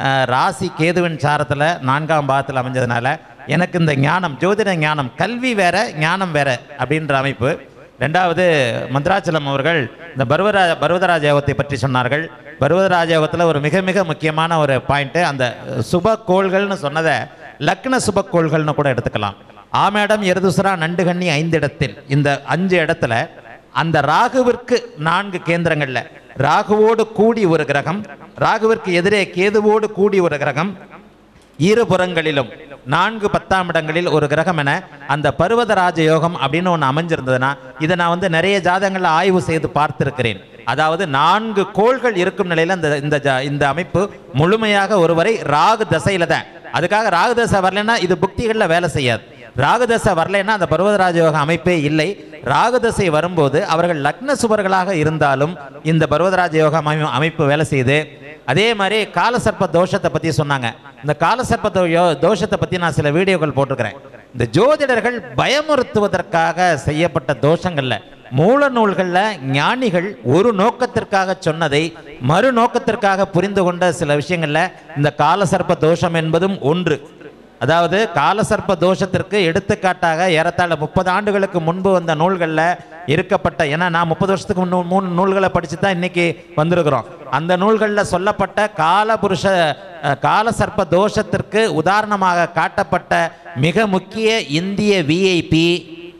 ராசி கேதுவின் சாரத்தில் நான்காம் பாகத்தில் அமைஞ்சதுனால எனக்கு இந்த ஞானம், ஜோதிட ஞானம், கல்வி வேற ஞானம் வேற அப்படின்ற அமைப்பு. ரெண்டாவது, மந்திராச்சலம் அவர்கள் இந்த பர்வரா பர்வதராஜ யோகத்தை பற்றி சொன்னார்கள். பர்வதராஜ யோகத்தில் ஒரு மிக மிக முக்கியமான ஒரு பாயிண்ட்டு, அந்த சுப கோள்கள்னு சொன்னதை லக்ன சுப கோள்கள்னு கூட எடுத்துக்கலாம். ஆமேடம், எருதுசுரா, நண்டுகண்ணி ஐந்து இடத்தில், இந்த அஞ்சு இடத்துல அந்த ராகுவிற்கு நான்கு கேந்திரங்கள்ல ராகுவோடு கூடி ஒரு கிரகம், ராகுவிற்கு எதிரே கேதுவோடு கூடி ஒரு கிரகம், இருபுறங்களிலும் நான்கு பத்தாம் இடங்களில் ஒரு கிரகம் என அந்த பர்வதராஜ யோகம் அப்படின்னு ஒன்று அமைஞ்சிருந்ததுன்னா, இதை நான் வந்து நிறைய ஜாதகங்களில் ஆய்வு செய்து பார்த்திருக்கிறேன். அதாவது நான்கு கோள்கள் இருக்கும் நிலையில் அந்த இந்த இந்த அமைப்பு முழுமையாக ஒருவரை ராகு தசையில தான். அதுக்காக ராகு தசை வரலைன்னா இது புக்திகளில் வேலை செய்யாது. ராகுதசை வரலைன்னா அந்த பர்வதராஜ யோக அமைப்பே இல்லை. ராகுதசை வரும்போது அவர்கள் லக்ன சுபர்களாக இருந்தாலும் இந்த பர்வதராஜ யோக அமைப்பு வேலை செய்யுது. அதே மாதிரி காலசர்ப்ப தோஷத்தை பற்றி சொன்னாங்க. இந்த காலசர்ப்ப தோஷத்தை பற்றி நான் சில வீடியோக்கள் போட்டிருக்கிறேன். இந்த ஜோதிடர்கள் பயமுறுத்துவதற்காக செய்யப்பட்ட தோஷங்கள்ல மூல நூல்களில் ஞானிகள் ஒரு நோக்கத்திற்காக சொன்னதை மறு நோக்கத்திற்காக புரிந்து கொண்ட சில விஷயங்கள்ல இந்த காலசர்ப்ப தோஷம் என்பதும் ஒன்று. அதாவது காலசர்ப்ப தோஷத்திற்கு எடுத்துக்காட்டாக ஏறத்தாழ முப்பது ஆண்டுகளுக்கு முன்பு வந்த நூல்களில் இருக்கப்பட்ட, ஏன்னா நான் முப்பது வருஷத்துக்கு முன்னு மூணு நூல்களை படித்து தான் இன்னைக்கு வந்திருக்கிறோம். அந்த நூல்களில் சொல்லப்பட்ட காலபுருஷ காலசர்ப்ப தோஷத்திற்கு உதாரணமாக காட்டப்பட்ட மிக முக்கிய இந்திய விஐபி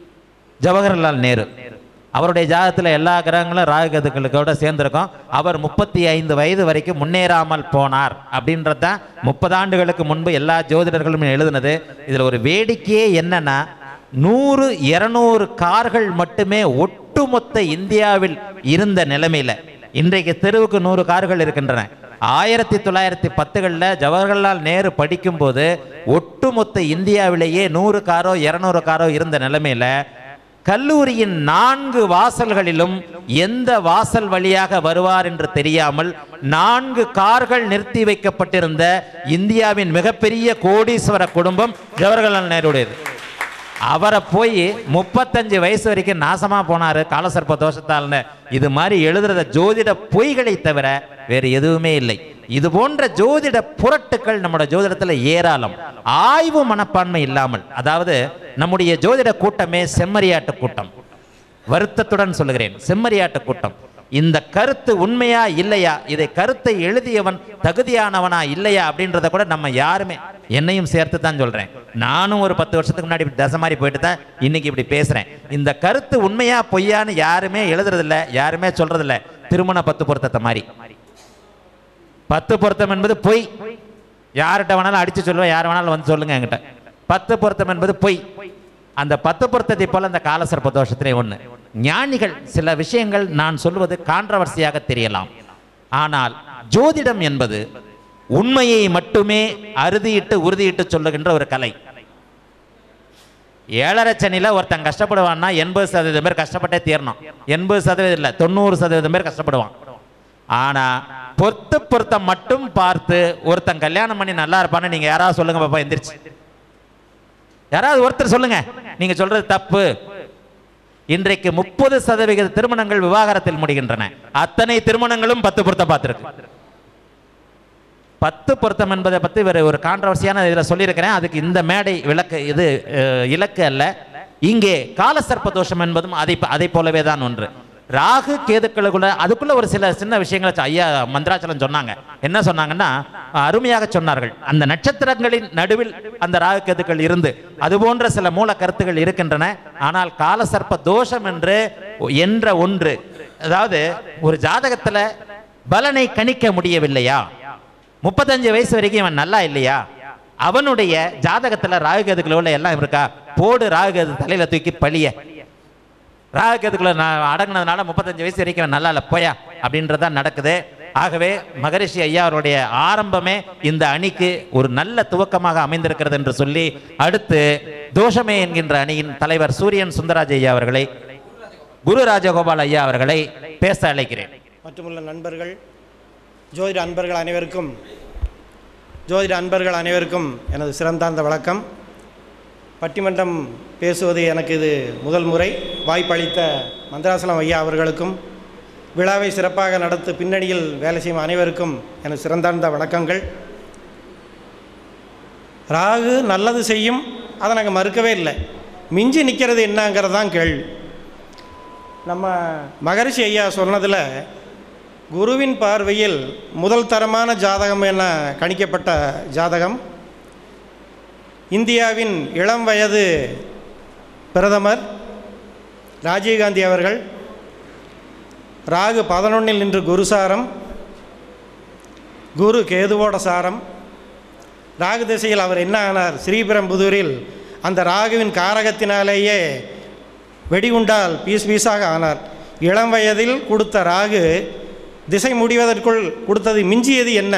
ஜவஹர்லால் நேரு. அவருடைய ஜாதகத்தில் எல்லா கிரகங்களும் ராகுகதுக்களோட சேர்ந்திருக்கும். அவர் முப்பத்தி ஐந்து வயது வரைக்கும் முன்னேறாமல் போனார் அப்படின்றது தான் முப்பது ஆண்டுகளுக்கு முன்பு எல்லா ஜோதிடர்களும் எழுதுனது. இதில் ஒரு வேடிக்கையே என்னன்னா, நூறு இருநூறு கார்கள் மட்டுமே ஒட்டுமொத்த இந்தியாவில் இருந்த நிலைமையில இன்றைக்கு தெருவுக்கு நூறு கார்கள் இருக்கின்றன. ஆயிரத்தி தொள்ளாயிரத்தி பத்துகளில் ஜவஹர்லால் நேரு படிக்கும் போது ஒட்டுமொத்த இந்தியாவிலேயே நூறு காரோ இருநூறு காரோ இருந்த நிலைமையில கல்லூரியின் நான்கு வாசல்களிலும் எந்த வாசல் வழியாக வருவார் என்று தெரியாமல் நான்கு கார்கள் நிறுத்தி வைக்கப்பட்டிருந்த இந்தியாவின் மிகப்பெரிய கோடீஸ்வர குடும்பம் ஜவஹர்லால் நேருடையது. அவரை போய் முப்பத்தஞ்சு வயசு வரைக்கும் நாசமா போனாரு காலசர்ப்ப தோஷத்தால்னு இது மாதிரி எழுதுறத ஜோதிட பொய்களை தவிர வேறு எதுவுமே இல்லை. இது போன்ற ஜோதிட புரட்டுக்கள் நம்முடைய ஜோதிடத்தில் ஏராளம். ஆய்வு மனப்பான்மை இல்லாமல், அதாவது நம்முடைய ஜோதிட கூட்டமே செம்மறியாட்டு கூட்டம். வருத்தத்துடன் சொல்லுகிறேன், செம்மறியாட்டு கூட்டம். இந்த கருத்து உண்மையா இல்லையா, இதை கருத்தை எழுதியவன் தகுதியானவனா இல்லையா அப்படின்றத கூட நம்ம யாருமே, என்னையும் சேர்த்து தான் சொல்றேன், நானும் ஒரு பத்து வருஷத்துக்கு முன்னாடி தசை மாதிரி போயிட்டு தான் இன்னைக்கு இப்படி பேசுறேன். இந்த கருத்து உண்மையா பொய்யான்னு யாருமே எழுதுறதில்ல, யாருமே சொல்றதில்ல. திருமண பத்து பொருத்தத்தை மாதிரி, பத்து பொருத்தம் என்பது பொய். யார்கிட்ட வேணாலும் அடிச்சு சொல்லுவேன், யார் வேணாலும் வந்து சொல்லுங்க என்கிட்ட. பத்து பொருத்தம் என்பது பொய். அந்த பத்து பொருத்தத்தை போல அந்த காலசர்ப்ப தோஷத்திலே ஒன்று. ஞானிகள் சில விஷயங்கள் நான் சொல்வது கான்ட்ரவர்சியாக தெரியலாம், ஆனால் ஜோதிடம் என்பது உண்மையை மட்டுமே அறுதியிட்டு உறுதியிட்டு சொல்லுகின்ற ஒரு கலை. ஏழரை சனியில் ஒருத்தன் கஷ்டப்படுவான்னா எண்பது சதவீதம் பேர் கஷ்டப்பட்டே தீரணும். எண்பது சதவீதம் இல்லை, தொண்ணூறு சதவீதம் பேர் கஷ்டப்படுவான். ஆனா பொருத்த பொருத்தம் மட்டும் பார்த்து ஒருத்தன் கல்யாணம் பண்ணி நல்லா இருப்பான்னு நீங்க யாராவது சொல்லுங்க பாப்பா, எந்திரிச்சு யாராவது ஒருத்தர் சொல்லுங்க. நீங்க சொல்றது தப்பு. இன்றைக்கு முப்பது சதவீத திருமணங்கள் விவாகரத்தில் முடிகின்றன. அத்தனை திருமணங்களும் பத்து பொருத்தம் பார்த்திருக்கு. பத்து பொருத்தம் என்பதை பற்றி வேற ஒரு கான்ட்ரவர்சியான இதில் சொல்லியிருக்கிறேன். அதுக்கு இந்த மேடை விளக்கு இது இலக்கு அல்ல. இங்கே காலசர்ப்ப தோஷம் என்பதும் அதை அதை போலவே தான் ஒன்று. ராகு கேதுக்களுக்குள்ள அதுக்குள்ள ஒரு சில சின்ன விஷயங்களை சொ- ஐயா மந்திராச்சலம் சொன்னாங்க. என்ன சொன்னாங்கன்னா அருமையாக சொன்னார்கள். அந்த நட்சத்திரங்களின் நடுவில் அந்த ராகு கேதுக்கள் இருந்து அது போன்ற சில மூல கருத்துக்கள் இருக்கின்றன. ஆனால் காலசர்ப்ப தோஷம் என்று என்ற ஒன்று, அதாவது ஒரு ஜாதகத்துல பலனை கணிக்க முடியவில்லையா, முப்பத்தஞ்சு வயசு வரைக்கும் இவன் நல்லா இல்லையா, அவனுடைய ஜாதகத்துல ராகு கேதுக்கள் உள்ள எல்லாம் இருக்கா, போடு ராகு கேது தலையில தூக்கி பழிய, ராகு கேதுக்குள்ள நான் அடங்கினதுனால முப்பத்தஞ்சு வயசு வரைக்கும் நல்லா இல்லை போயா அப்படின்றதான் நடக்குது. ஆகவே மகரிஷி ஐயா அவருடைய ஆரம்பமே இந்த அணிக்கு ஒரு நல்ல துவக்கமாக அமைந்திருக்கிறது என்று சொல்லி, அடுத்து தோஷமே என்கின்ற அணியின் தலைவர் சூரியன் சுந்தராஜ் ஐயா அவர்களை, குரு ராஜகோபால் ஐயா அவர்களை பேச அழைக்கிறேன். மற்றுமுள்ள நண்பர்கள், ஜோதிட அன்பர்கள் அனைவருக்கும் ஜோதிட அன்பர்கள் அனைவருக்கும் எனது சிறந்தார்ந்த வணக்கம். பட்டிமன்றம் பேசுவது எனக்கு இது முதல் முறை. வாய்ப்பளித்த மந்திராசலம் ஐயா அவர்களுக்கும் விழாவை சிறப்பாக நடத்து பின்னணியில் வேலை செய்யும் அனைவருக்கும் எனது சிறந்தார்ந்த வணக்கங்கள். ராகு நல்லது செய்யும், அதை நாங்கள் மறுக்கவே இல்லை. மிஞ்சி நிற்கிறது என்னங்கிறது தான் கேள்வி. நம்ம மகரிஷி ஐயா சொன்னதில் குருவின் பார்வையில் முதல் தரமான ஜாதகம் என கணிக்கப்பட்ட ஜாதகம் இந்தியாவின் இளம் வயது பிரதமர் ராஜீவ்காந்தி அவர்கள். ராகு பதினொன்னில் நின்று குரு சாரம், குரு கேதுவோட சாரம். ராகு திசையில் அவர் என்ன ஆனார், ஸ்ரீபெரும்புதூரில் அந்த ராகுவின் காரகத்தினாலேயே வெடிகுண்டால் பீஸ் பீஸாக ஆனார். இளம் வயதில் கொடுத்த ராகு திசை முடிவதற்குள் கொடுத்தது மிஞ்சியது என்ன?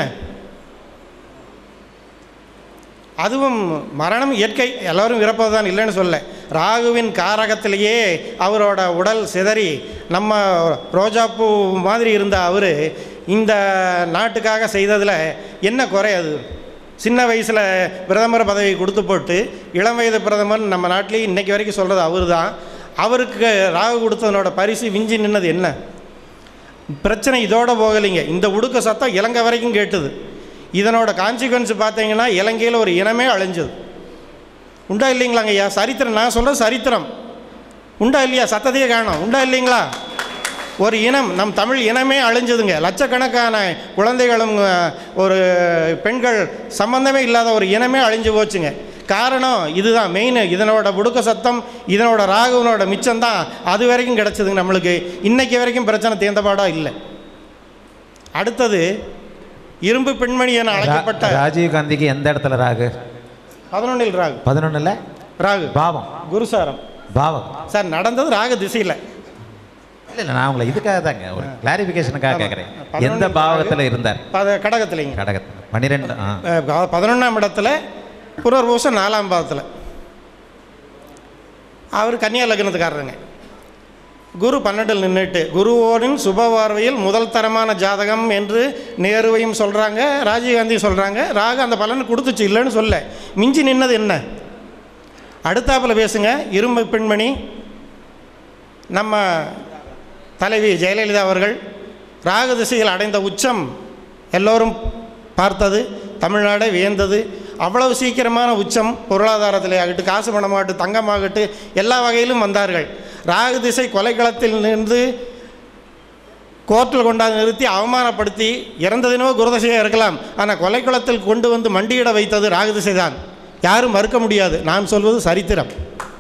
அதுவும் மரணம் இயற்கை, எல்லோரும் இறப்பது தான், இல்லைன்னு சொல்ல. ராகுவின் காரகத்திலேயே அவரோட உடல் சிதறி நம்ம ரோஜாப்பூ மாதிரி இருந்த அவர் இந்த நாட்டுக்காக செய்ததில் என்ன குறை? அது சின்ன வயசில் பிரதமர் பதவி கொடுத்து போட்டு இளம் வயது பிரதமர் நம்ம நாட்டிலேயே இன்றைக்கி வரைக்கும் சொல்கிறது அவர் தான். அவருக்கு ராகு கொடுத்ததனோட பரிசு விஞ்சி நின்னது என்ன? பிரச்சனை இதோடு போகலைங்க. இந்த உடுக்க சத்தம் இலங்கை வரைக்கும் கேட்டுது. இதனோட கான்சிக்வன்ஸ் பார்த்தீங்கன்னா இலங்கையில் ஒரு இனமே அழிஞ்சது. உண்டா இல்லைங்களாங்க ஐயா? சரித்திரம் நான் சொல்கிறது சரித்திரம். உண்டா இல்லையா? சத்தத்தையே காணும். உண்டா இல்லைங்களா? ஒரு இனம், நம் தமிழ் இனமே அழிஞ்சதுங்க. லட்சக்கணக்கான குழந்தைகளும் ஒரு பெண்கள் சம்பந்தமே இல்லாத ஒரு இனமே அழிஞ்சு போச்சுங்க. காரணம் இதுதான் மெயின். இதனோட புடுக்க சத்தம், இதனோட ராகுவனோட மிச்சம்தான் அது வரைக்கும் கிடச்சிதுங்க நம்மளுக்கு. இன்றைக்கி வரைக்கும் பிரச்சனை தேர்ந்தபாடாக இல்லை. அடுத்தது இரும்பு பெண்மணி என அழைக்கப்பட்ட ராஜீவ் காந்திக்கு எந்த இடத்துல ராகு? பதினொன்றில் ராகு. பதினொன்னுல ராகு பாவம், குருசாரம் பாவம் சார். நடந்தது ராகு திசையில். இல்லை இல்லை, நான் உங்களை இதுக்காக தாங்க ஒரு கிளாரிஃபிகேஷனுக்காக கேட்குறேன். எந்த பாவகத்தில் இருந்தார்? கடகத்திலைங்க. கடகத்தில் பன்னிரெண்டு பதினொன்றாம் இடத்துல புனர்பூசம் நாலாம் பாவத்தில். அவர் கன்னியா லக்னத்துக்காரருங்க. குரு பன்னெண்டில் நின்றுட்டு குருவோரின் சுபவார்வையில் முதல் தரமான ஜாதகம் என்று நேருவையும் சொல்கிறாங்க, ராஜீவ்காந்தியும் சொல்கிறாங்க. ராகு அந்த பலன் கொடுத்துச்சு, இல்லைன்னு சொல்ல. மிஞ்சி நின்னது என்ன? அடுத்தாப்பில் பேசுங்க. இரும்பு பெண்மணி நம்ம தலைவி ஜெயலலிதா அவர்கள் ராகு திசையில் அடைந்த உச்சம் எல்லோரும் பார்த்தது, தமிழ்நாடே வியந்தது. அவ்வளவு சீக்கிரமான உச்சம் பொருளாதாரத்தில் ஆகட்டும், காசு பணமாகட்டும், தங்கமாகட்டும், எல்லா வகையிலும் வந்தார்கள். ராகு திசை கொலைக்களத்தில் நின்று கோர்ட்டில் கொண்டாந்து நிறுத்தி அவமானப்படுத்தி இறந்ததினோ குருதிசையாக இருக்கலாம், ஆனால் கொலைக்களத்தில் கொண்டு வந்து மண்டியிட வைத்தது ராகு திசை தான். யாரும் மறுக்க முடியாது. நான் சொல்வது சரித்திரம்.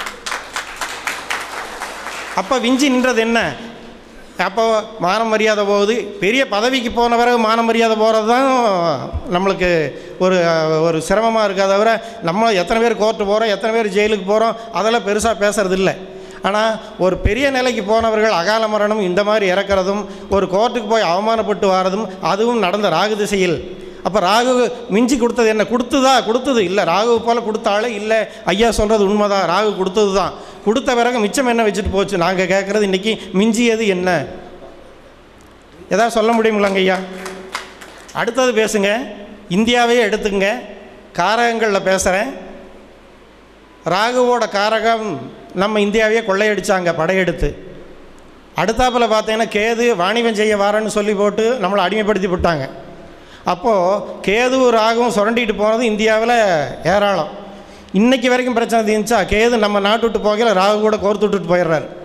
அப்போ விஞ்சி நின்றது என்ன? அப்போ மான மரியாதை போகுது. பெரிய பதவிக்கு போன பிறகு மான மரியாதை போகிறது தான் நம்மளுக்கு ஒரு ஒரு சிரமமாக இருக்காது. தவிர நம்ம எத்தனை பேர் கோர்ட்டு போகிறோம், எத்தனை பேர் ஜெயிலுக்கு போகிறோம், அதெல்லாம் பெருசாக பேசுகிறது இல்லை. ஆனால் ஒரு பெரிய நிலைக்கு போனவர்கள் அகால மரணம் இந்த மாதிரி இறக்கிறதும், ஒரு கோர்ட்டுக்கு போய் அவமானப்பட்டு வாரதும், அதுவும் நடந்த ராகு திசையில். அப்போ ராகு மிஞ்சி கொடுத்தது என்ன? கொடுத்துதா? கொடுத்தது இல்லை. ராகு போல் கொடுத்தாலே இல்லை. ஐயா சொல்கிறது உண்மைதான், ராகு கொடுத்தது தான். கொடுத்த பிறகு மிச்சம் என்ன வச்சுட்டு போச்சு? நாங்கள் கேட்குறது இன்றைக்கி மிஞ்சியது என்ன? எதாவது சொல்ல முடியுங்களாங்க ஐயா? அடுத்தது பேசுங்க. இந்தியாவையே எடுத்துங்க. காரகங்களில் பேசுகிறேன். ராகுவோட காரகம் நம்ம இந்தியாவையே கொள்ளையடித்தாங்க படையெடுத்து. அடுத்தாப்பில் பார்த்தீங்கன்னா கேது வாணிபம் செய்ய வாரன்னு சொல்லி போட்டு நம்மளை அடிமைப்படுத்தி விட்டாங்க. அப்போது கேது ராகுவும் சுரண்டிட்டு போனது இந்தியாவில் ஏராளம். இன்றைக்கி வரைக்கும் பிரச்சனை இருந்துச்சா? கேது நம்ம நாட்டு விட்டு போகல, ராகு கூட கோர்த்து விட்டுட்டு போயிடுறாரு.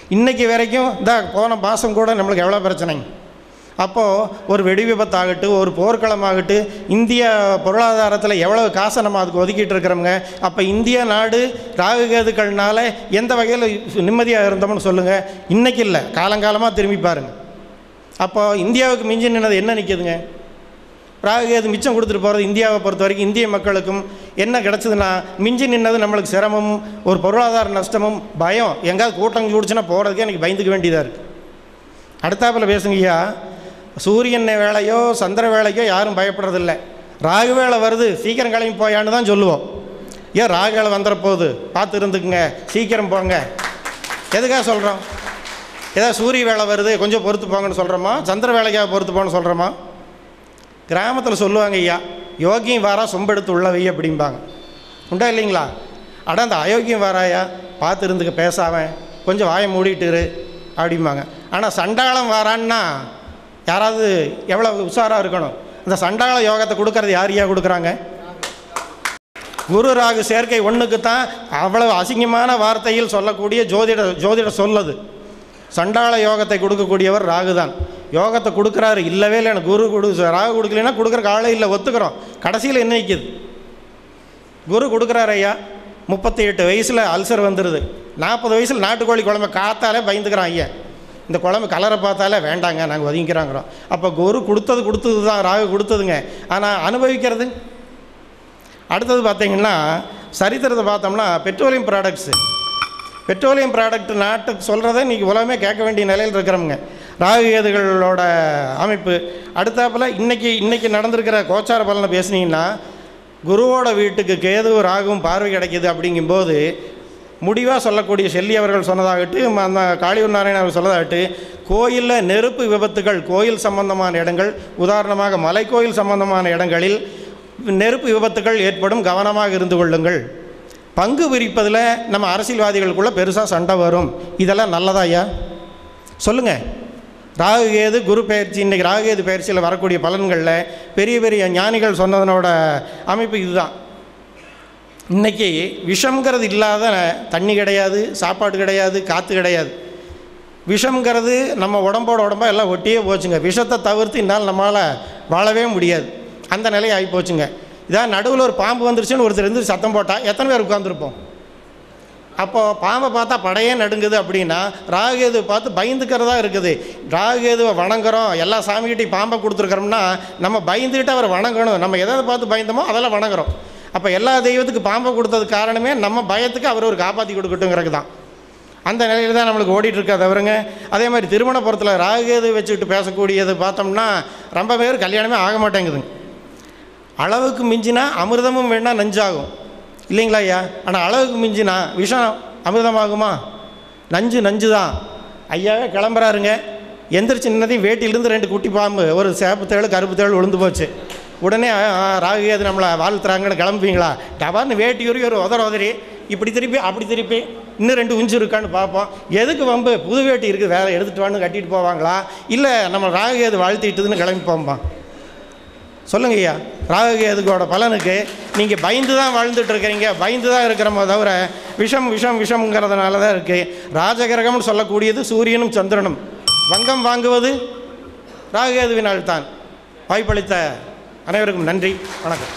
இன்றைக்கி வரைக்கும் இந்த போன மாதம் கூட நம்மளுக்கு எவ்வளோ பிரச்சனைங்க. அப்போது ஒரு வெடி விபத்தாகட்டும், ஒரு போர்க்களமாகட்டும், இந்திய பொருளாதாரத்தில் எவ்வளோ காசை நம்ம அதுக்கு ஒதுக்கிட்டு இருக்கிறோங்க. அப்போ இந்திய நாடு ராகுகேதுக்கள்னால எந்த வகையில் நிம்மதியாக இருந்தோம்னு சொல்லுங்கள். இன்றைக்கி இல்லை, காலங்காலமாக திரும்பி பாருங்கள். அப்போது இந்தியாவுக்கு மிஞ்சி நின்னது என்ன நிற்கிதுங்க? ராகுகேது மிச்சம் கொடுத்துட்டு போகிறது. இந்தியாவை பொறுத்த வரைக்கும் இந்திய மக்களுக்கும் என்ன கிடச்சிதுன்னா, மிஞ்சி நின்னது நம்மளுக்கு சிரமமும் ஒரு பொருளாதார நஷ்டமும் பயம். எங்கேயாவது கூட்டம் கூடிச்சுன்னா போகிறதுக்கே எனக்கு பயந்துக்க வேண்டியதாக இருக்குது. அடுத்தாப்பில் பேசுங்கய்யா, சூரியன் வேலையோ சந்திர வேலையோ யாரும் பயப்படுறதில்லை. ராகு வேலை வருது சீக்கிரம் கிளம்பி போயான்னு தான் சொல்லுவோம். ஏன் ராகு வேலை வந்துட போகுது பார்த்து இருந்துக்குங்க, சீக்கிரம் போங்க. எதுக்காக சொல்கிறோம்? ஏதாவது சூரிய வேலை வருது கொஞ்சம் பொறுத்து போங்கன்னு சொல்கிறோமா? சந்திர வேலைக்காக பொறுத்து போகணுன்னு சொல்கிறோமா? கிராமத்தில் சொல்லுவாங்க ஐயா, யோகியம் வாரா சொம்பெடுத்து உள்ளவை அப்படிம்பாங்க. உண்டா இல்லைங்களா? அட அந்த அயோக்கியம் வாராயா பார்த்து இருந்துக்க, பேசாமல் கொஞ்சம் வாயை மூடிட்டுரு அப்படிம்பாங்க. ஆனால் சண்டாளம் வாரான்னா யாராவது எவ்வளோ உஷாராக இருக்கணும். இந்த சண்டாள யோகத்தை கொடுக்கறது யார் ஐயா கொடுக்குறாங்க? குரு ராகு சேர்க்கை ஒன்றுக்கு தான் அவ்வளவு அசிங்கமான வார்த்தையில் சொல்லக்கூடிய ஜோதிட ஜோதிட சொல்லது. சண்டாள யோகத்தை கொடுக்கக்கூடியவர் ராகு தான். யோகத்தை கொடுக்குறாரு, இல்லவே இல்லை எனக்கு குரு கொடு ராகு கொடுக்கலன்னா கொடுக்குற ஆளே இல்லை, ஒத்துக்கிறோம். கடைசியில் என்ன நிற்கிது? குரு கொடுக்குறாரு ஐயா, முப்பத்தி எட்டு வயசில் அல்சர் வந்துடுது. நாற்பது வயசில் நாட்டுக்கோழி குழம்பு காத்தாலே பயந்துக்கிறான் ஐயா. இந்த குழம்பு கலரை பார்த்தாலே வேண்டாங்க நாங்கள் ஒதுங்கிக்கிறாங்கிறோம். அப்போ குரு கொடுத்தது கொடுத்தது தான், ராகு கொடுத்ததுங்க. ஆனால் அனுபவிக்கிறது. அடுத்தது பார்த்திங்கன்னா சரித்திரத்தை பார்த்தோம்னா பெட்ரோலியம் ப்ராடக்ட்ஸு பெட்ரோலியம் ப்ராடக்ட் நாட்டுக்கு சொல்கிறத இன்றைக்கி உலகமே கேட்க வேண்டிய நிலையில் இருக்கிறவங்க. ராகு கேதுகளோட அமைப்பு. அடுத்தாப்பில் இன்றைக்கி இன்றைக்கி நடந்திருக்கிற கோச்சார பலனை பேசுனீங்கன்னா, குருவோட வீட்டுக்கு கேது ராகுவும் பார்வை கிடைக்கிது. அப்படிங்கும்போது முடிவாக சொல்லக்கூடிய செல்லி அவர்கள் சொன்னதாகட்டும், அந்த காளியூர் நாராயணன் அவர்கள் சொன்னதாகட்டு, கோயிலில் நெருப்பு விபத்துகள், கோயில் சம்பந்தமான இடங்கள், உதாரணமாக மலைக்கோயில் சம்பந்தமான இடங்களில் நெருப்பு விபத்துகள் ஏற்படும், கவனமாக இருந்து கொள்ளுங்கள். பங்கு பிரிப்பதில் நம்ம அரசியல்வாதிகளுக்குள்ளே பெருசாக சண்டை வரும். இதெல்லாம் நல்லதா ஐயா? சொல்லுங்கள். ராகுகேது குரு பயிற்சி, இன்றைக்கி ராகுகேது பயிற்சியில் வரக்கூடிய பலன்களில் பெரிய பெரிய ஞானிகள் சொன்னதனோட அமைப்பு இதுதான். இன்றைக்கி விஷம்ங்கிறது இல்லாத தண்ணி கிடையாது, சாப்பாடு கிடையாது, காற்று கிடையாது. விஷம்ங்கிறது நம்ம உடம்போட உடம்பா எல்லாம் ஒட்டியே போச்சுங்க. விஷத்தை தவிர்த்து இன்னால் நம்மளால் வாழவே முடியாது. அந்த நிலை ஆகி போச்சுங்க. இதான் நடுவில் ஒரு பாம்பு வந்துருச்சுன்னு ஒருத்தர் இருந்து சத்தம் போட்டால் எத்தனை பேர் உட்காந்துருப்போம்? அப்போது பாம்பை பார்த்தா படையே நடுங்குது அப்படின்னா ராகுகேதுவை பார்த்து பயந்துக்கிறதா இருக்குது. ராகுகேதுவை வணங்குறோம், எல்லா சாமிகிட்டையும் பாம்பை கொடுத்துருக்குறோம்னா நம்ம பயந்துக்கிட்டு அவரை வணங்கணும். நம்ம எதை பார்த்து பயந்தோமோ அதெல்லாம் வணங்குறோம். அப்போ எல்லா தெய்வத்துக்கு பாம்பை கொடுத்தது காரணமே நம்ம பயத்துக்கு அவர் ஒரு காப்பாற்றி கொடுக்கட்டுங்கிறது தான். அந்த நிலையில் தான் நம்மளுக்கு ஓடிட்டுருக்கா தவிரங்க. அதே மாதிரி திருமணபுரத்தில் ராகுகேது வச்சுக்கிட்டு பேசக்கூடியது பார்த்தோம்னா ரொம்ப பேர் கல்யாணமே ஆக மாட்டேங்குதுங்க. அளவுக்கு மிஞ்சினா அமிர்தமும் வேணால் நஞ்சாகும் இல்லைங்களா ஐயா? ஆனால் அளவுக்கு மிஞ்சினா விஷம் அமிர்தமாகுமா? நஞ்சு நஞ்சு தான். ஐயாவே கிளம்புறாருங்க, எந்திரிச்சு நின்னதையும் வேட்டியிலேருந்து ரெண்டு குட்டி பாம்பு, ஒரு சேப்பு தேள் கருப்பு தேள் விழுந்து போச்சு. உடனே ராகுகேது நம்மளை வாழ்த்துறாங்கன்னு கிளம்புவீங்களா? டபார்னு வேட்டி உரி ஒரு உதற உதறி இப்படி திருப்பி அப்படி திருப்பி இன்னும் ரெண்டு உஞ்சு இருக்கான்னு பார்ப்போம். எதுக்கு வம்பு? புது வேட்டி இருக்குது வேலை எடுத்துகிட்டு வான்னு கட்டிட்டு போவாங்களா? இல்லை நம்ம ராகுகேது வாழ்த்திட்டுதுன்னு கிளம்பி போம்பா? சொல்லுங்க ஐயா. ராகுகேதுக்கோட பலனுக்கு நீங்கள் பயந்து தான் வாழ்ந்துட்டு இருக்கிறீங்க, பயந்து தான் இருக்கிறோமோ தவிர விஷம் விஷம் விஷம்ங்கிறதுனால தான் இருக்குது. ராஜகிரகம்னு சொல்லக்கூடியது சூரியனும் சந்திரனும். வங்கம் வாங்குவது ராகுகேதுவினால் தான். வாய்ப்பளித்த அனைவருக்கும் நன்றி, வணக்கம்.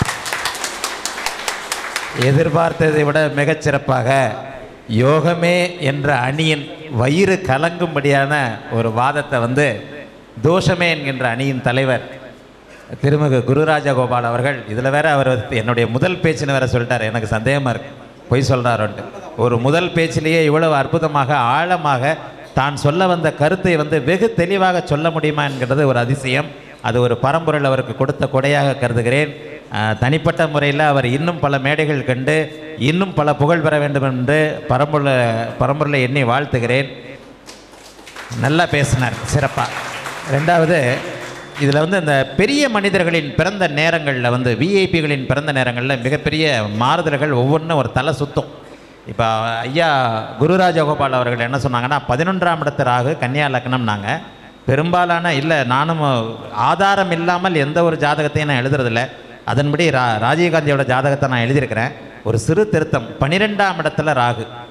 எதிர்பார்த்ததை விட மிகச்சிறப்பாக யோகமே என்ற அணியின் வயிறு கலங்கும்படியான ஒரு வாதத்தை வந்து தோஷமே என்கின்ற அணியின் தலைவர் திருமிகு குருராஜகோபால் அவர்கள், இதில் வேற அவர் என்னுடைய முதல் பேச்சுன்னு வேற சொல்லிட்டார். எனக்கு சந்தேகமாக இருக்கு, பொய் சொல்கிறாரோன்ட்டு. ஒரு முதல் பேச்சிலேயே இவ்வளவு அற்புதமாக ஆழமாக தான் சொல்ல வந்த கருத்தை வந்து வெகு தெளிவாக சொல்ல முடியுமா என்கிறது ஒரு அதிசயம். அது ஒரு பரம்பொருள் அவருக்கு கொடுத்த கொடையாக கருதுகிறேன். தனிப்பட்ட முறையில் அவர் இன்னும் பல மேடைகள் கண்டு இன்னும் பல புகழ் பெற வேண்டும் என்று பரம்பொருளை பரம்பொருளை எண்ணி வாழ்த்துகிறேன். நல்லா பேசினார், சிறப்பாக. ரெண்டாவது, இதில் வந்து இந்த பெரிய மனிதர்களின் பிறந்த நேரங்களில் வந்து விஐபிகளின் பிறந்த நேரங்களில் மிகப்பெரிய மாறுதல்கள் ஒவ்வொன்றும் ஒரு தலை சுத்தம். இப்போ ஐயா குருராஜகோபால் அவர்கள் என்ன சொன்னாங்கன்னா, பதினொன்றாம் இடத்து ராகு கன்னியா லக்னம். நாங்கள் பெரும்பாலான இல்லை, நானும் ஆதாரம் இல்லாமல் எந்த ஒரு ஜாதகத்தையும் நான் எழுதுறதில்ல. அதன்படி ரா ராஜீவ்காந்தியோட ஜாதகத்தை நான் எழுதியிருக்கிறேன். ஒரு சிறு திருத்தம், பன்னிரெண்டாம் இடத்துல ராகு,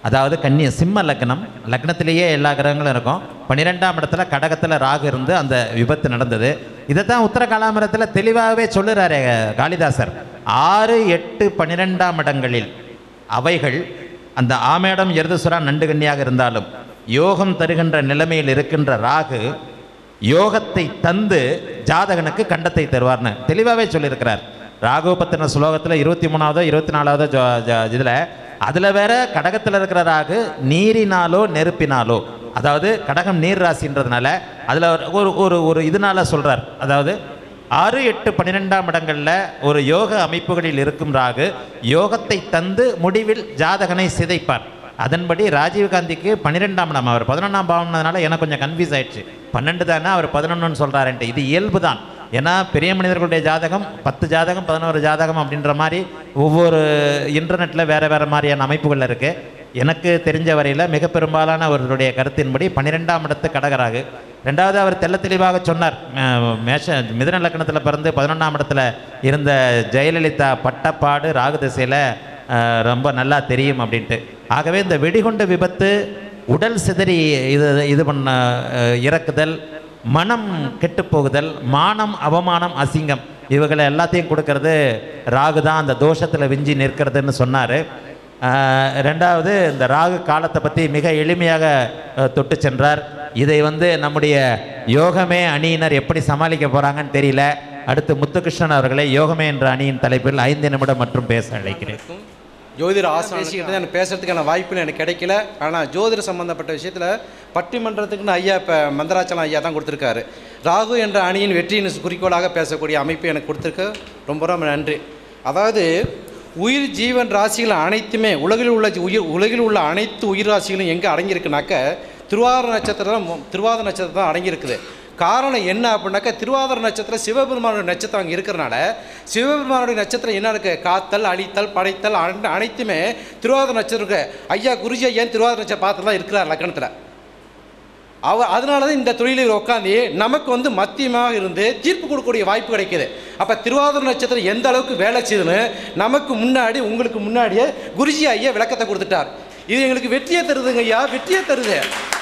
அதாவது கன்னி சிம்ம லக்னம், லக்னத்திலேயே எல்லா கிரகங்களும் இருக்கும். பன்னிரெண்டாம் இடத்துல கடகத்தில் ராகு இருந்து அந்த விபத்து நடந்தது. இதை தான் உத்தர காலாமிரத்தில் தெளிவாகவே சொல்லுறாரு காளிதாசர். ஆறு எட்டு பன்னிரெண்டாம் இடங்களில் அவைகள் அந்த ஆமேடம் எருதுசுரா நண்டு கன்னியாக இருந்தாலும் யோகம் தருகின்ற நிலைமையில் இருக்கின்ற ராகு யோகத்தை தந்து ஜாதகனுக்கு கண்டத்தை தருவார்னு தெளிவாகவே சொல்லியிருக்கிறார். ராகு பத்தின ஸ்லோகத்தில் இருபத்தி மூணாவதோ இருபத்தி நாலாவதோ இதில் அதில் வேற கடகத்தில் இருக்கிற ராகு நீரினாலோ நெருப்பினாலோ, அதாவது கடகம் நீர் ராசின்றதுனால அதில் ஒரு ஒரு ஒரு இதனால சொல்கிறார். அதாவது ஆறு எட்டு பன்னிரெண்டாம் இடங்களில் ஒரு யோக அமைப்புகளில் இருக்கும் ராகு யோகத்தை தந்து முடிவில் ஜாதகனை சிதைப்பார். அதன்படி ராஜீவ்காந்திக்கு பன்னிரெண்டாம் இடம், அவர் பதினொன்றாம் பாவம்னால எனக்கு கொஞ்சம் கன்ஃபியூஸ் ஆயிடுச்சு. பன்னெண்டு தானே அவர் பதினொன்றுன்னு சொல்கிறாருன்ட்டு. இது இயல்பு தான். ஏன்னா பெரிய மனிதர்களுடைய ஜாதகம் பத்து ஜாதகம் பதினோரு ஜாதகம் அப்படின்ற மாதிரி ஒவ்வொரு இன்டர்நெட்டில் வேறு வேறு மாதிரியான அமைப்புகள் இருக்குது. எனக்கு தெரிஞ்ச வரையில் மிக பெரும்பாலான அவர்களுடைய கருத்தின்படி பன்னிரெண்டாம் இடத்து கடகராகு. ரெண்டாவது அவர் தெள்ள தெளிவாக சொன்னார், மேஷ மிதுன லக்னத்தில் பிறந்து பதினொன்றாம் இடத்துல இருந்த ஜெயலலிதா பட்டப்பாடு ராகு திசையில் ரொம்ப நல்லா தெரியும் அப்படின்ட்டு. ஆகவே இந்த வெடிகுண்டு விபத்து, உடல் சிதறி இது இது பண்ண இறக்குதல், மனம் கெட்டுப்போகுதல், மானம் அவமானம் அசிங்கம், இவங்களை எல்லாத்தையும் கொடுக்கறது ராகு தான். அந்த தோஷத்தில் விஞ்சி நிற்கிறதுன்னு சொன்னார். ரெண்டாவது இந்த ராகு காலத்தை பற்றி மிக எளிமையாக தொட்டு சென்றார். இதை வந்து நம்முடைய யோகமே அணியினர் எப்படி சமாளிக்க போகிறாங்கன்னு தெரியல. அடுத்து முத்துகிருஷ்ணன் அவர்களை யோகமே என்ற அணியின் தலைப்பில் ஐந்து நிமிடம் மற்றும் பேச அழைக்கிறேன். ஜோதிட ஆசிரியர்கிட்ட எனக்கு பேசுகிறதுக்கான வாய்ப்புன்னு எனக்கு கிடைக்கல. ஆனால் ஜோதிட சம்மந்தப்பட்ட விஷயத்தில் பட்டிமன்றத்துக்குன்னு ஐயா இப்போ மந்தராச்சலம் ஐயா தான் கொடுத்துருக்காரு. ராகு என்ற அணியின் வெற்றியின் குறிக்கோளாக பேசக்கூடிய அமைப்பு எனக்கு கொடுத்துருக்கு. ரொம்ப ரொம்ப நன்றி. அதாவது உயிர் ஜீவன் ராசிகள் அனைத்துமே உலகில் உள்ள உயிர் உலகில் உள்ள அனைத்து உயிர் ராசிகளும் எங்கே அடங்கியிருக்குனாக்க திருவாதிரை நட்சத்திரம் திருவாதிரை நட்சத்திரம் தான் அடங்கியிருக்குது. காரணம் என்ன அப்படின்னாக்கா, திருவாதிரை நட்சத்திரம் சிவபெருமானுடைய நட்சத்திரம் அங்கே இருக்கிறனால சிவபெருமானுடைய நட்சத்திரம் என்ன இருக்குது, காத்தல் அழித்தல் படைத்தல் அனைத்துமே திருவாதிரை நட்சத்திரம் இருக்கு. ஐயா குருஜி ஐயா திருவாதிரை நட்சத்திரம் பார்த்து தான் இருக்கிறார் லக்னத்தில். அவ அதனால தான் இந்த தொழிலில் உட்காந்து நமக்கு வந்து மத்தியமாக இருந்து தீர்ப்பு கொடுக்கக்கூடிய வாய்ப்பு கிடைக்கிது. அப்போ திருவாதிரை நட்சத்திரம் எந்த அளவுக்கு வேலை செய்யுதுன்னு நமக்கு முன்னாடி உங்களுக்கு முன்னாடியே குருஜி ஐயா விளக்கத்தை கொடுத்துட்டார். இது எங்களுக்கு வெற்றியை தருதுங்க ஐயா, வெற்றியை தருது.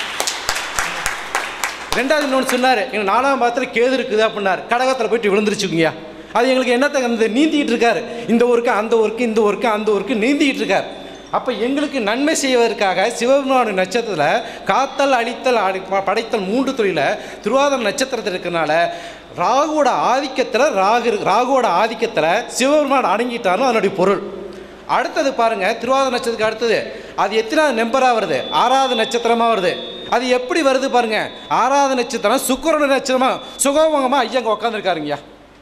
ரெண்டாவது இன்னொன்று சொன்னார், எங்கள் நாலாம் பாதத்தில் கேது இருக்குது அப்படின்னார். கடகத்தில் போயிட்டு விழுந்துருச்சுங்கய்யா. அது எங்களுக்கு என்னத்தை அந்த நீந்திக்கிட்டு இருக்காரு, இந்த ஊருக்கு அந்த ஊருக்கு இந்த ஊருக்கு அந்த ஊருக்கு நீந்திக்கிட்டு இருக்கார். அப்போ எங்களுக்கு நன்மை செய்வதற்காக சிவபெருமானுடைய நட்சத்திரத்தில் காத்தல் அழித்தல் படைத்தல் மூன்று தொழில திருவாதிரை நட்சத்திரத்தில் இருக்கிறனால ராகுவோட ஆதிக்கத்தில் ராகு ராகுவோட ஆதிக்கத்தில் சிவபெருமான் அடங்கிட்டாலும் அதனுடைய பொருள். அடுத்தது பாருங்கள், திருவாதிரை நட்சத்திரத்துக்கு அடுத்தது அது எத்தனாவது நம்பராக வருது, ஆறாவது நட்சத்திரமாக வருது. அது எப்படி வருது பாருங்கள், ஆறாவது நட்சத்திரம் சுக்கிரனுடைய நட்சத்திரமாக சுகபோகமாக ஐயா அங்கே உட்காந்துருக்காருங்கய்யா.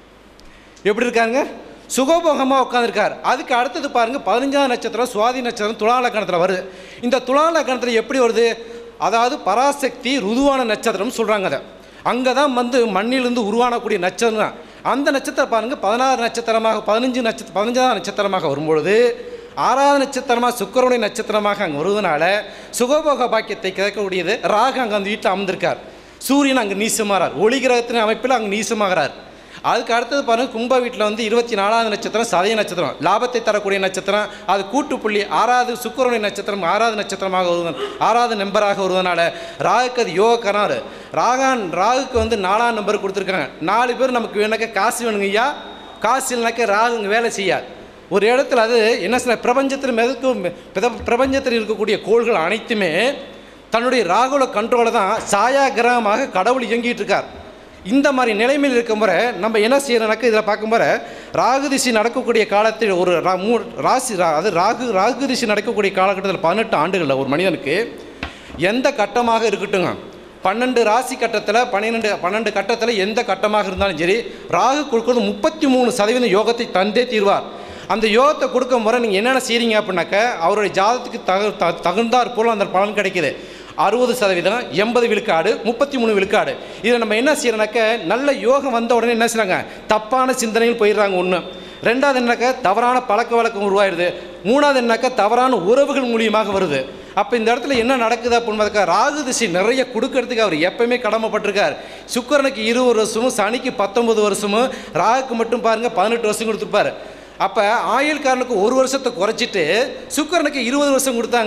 எப்படி இருக்காருங்க, சுகபோகமாக உட்காந்துருக்கார். அதுக்கு அடுத்தது பாருங்கள், பதினஞ்சாவது நட்சத்திரம் சுவாதி நட்சத்திரம் துலா லக்னத்தில் வருது. இந்த துலா லக்னத்தில் எப்படி வருது, அதாவது பராசக்தி ருதுவான நட்சத்திரம்னு சொல்கிறாங்க. அதை அங்கே தான் வந்து மண்ணிலிருந்து உருவானக்கூடிய நட்சத்திரம் தான். அந்த நட்சத்திரம் பாருங்கள் பதினாறு நட்சத்திரமாக பதினஞ்சு நட்சத்திரம் பதினஞ்சாவது நட்சத்திரமாக வரும்பொழுது ஆறாவது நட்சத்திரமாக சுக்கிரனுடைய நட்சத்திரமாக அங்கே வருவதனால சுகபோக பாக்கியத்தை கிடைக்கக்கூடியது. ராகு அங்கே அந்த வீட்டில் அமர்ந்திருக்கார். சூரியன் அங்கே நீசமாகிறார், ஒளி கிரகத்தின் அமைப்பில் அங்கே நீசமாகிறார். அதுக்கு அடுத்தது பாருங்கள், கும்ப வீட்டில் வந்து இருபத்தி நாலாவது நட்சத்திரம் சதய நட்சத்திரம், லாபத்தை தரக்கூடிய நட்சத்திரம். அது கூட்டுப்புள்ளி ஆறாவது சுக்கிரனுடைய நட்சத்திரம் ஆறாவது நட்சத்திரமாக வருவதன் ஆறாவது நம்பராக வருவதனால ராகுக்கு அது யோக கனாறு. ராகான் ராகுக்கு வந்து நாலாம் நம்பர் கொடுத்துருக்காங்க. நாலு பேர் நமக்கு வேணாக்க காசு வேணுங்க ஐயா, காசு இல்லைனாக்க ராகு இங்கே வேலை செய்யாது. ஒரு இடத்துல அது என்ன சொல்ல, பிரபஞ்சத்தில் மிதக்கும் பிரபஞ்சத்தில் இருக்கக்கூடிய கோள்கள் அனைத்துமே தன்னுடைய ராகுல கண்ட்ரோலை தான் சாயா கிரகமாக கடவுள் இயங்கிட்டு இருக்கார். இந்த மாதிரி நிலைமையில் இருக்கும் முறை நம்ம என்ன செய்யறோம்னாக்க, இதில் பார்க்கும் போற ராகு திசை நடக்கக்கூடிய காலத்தில் ஒரு மூ ராசி அது ராகு ராகு திசை நடக்கக்கூடிய காலகட்டத்தில் பதினெட்டு ஆண்டுகளில் ஒரு மனிதனுக்கு எந்த கட்டமாக இருக்கட்டுங்க, பன்னெண்டு ராசி கட்டத்தில் பன்னிரெண்டு பன்னெண்டு கட்டத்தில் எந்த கட்டமாக இருந்தாலும் சரி, ராகு கொடுக்குறது முப்பத்தி மூணு சதவீதம் யோகத்தை தந்தே தீர்வார். அந்த யோகத்தை கொடுக்க முறை நீங்கள் என்னென்ன செய்கிறீங்க அப்படின்னாக்க, அவருடைய ஜாதத்துக்கு தகு தகுந்தாற் போல் அந்த பலன் கிடைக்கிது. அறுபது சதவீதம் எண்பது விழுக்காடு முப்பத்தி மூணு விழுக்காடு. இதை நம்ம என்ன செய்யறோம்னாக்க, நல்ல யோகம் வந்த உடனே என்ன செய்கிறாங்க, தப்பான சிந்தனைகள் போயிடுறாங்க. ஒன்று. ரெண்டாவது என்னக்க, தவறான பழக்க வழக்கம் உருவாயிடுது. மூணாவது என்னக்க, தவறான உறவுகள் மூலியமாக வருது. அப்போ இந்த இடத்துல என்ன நடக்குது அப்படின்னாக்கா, ராகு திசை நிறைய கொடுக்கறதுக்கு அவர் எப்பவுமே கடமைப்பட்டிருக்கார். சுக்கிரனுக்கு இருபது வருஷமும் சனிக்கு பத்தொன்பது வருஷமும் ராகுக்கு மட்டும் பாருங்கள் பதினெட்டு வருஷம் கொடுத்துருப்பார். அப்போ ஆயுள்காரனுக்கு ஒரு வருஷத்தை குறைச்சிட்டு சுக்கிரனுக்கு இருபது வருஷம் கொடுத்தாங்க.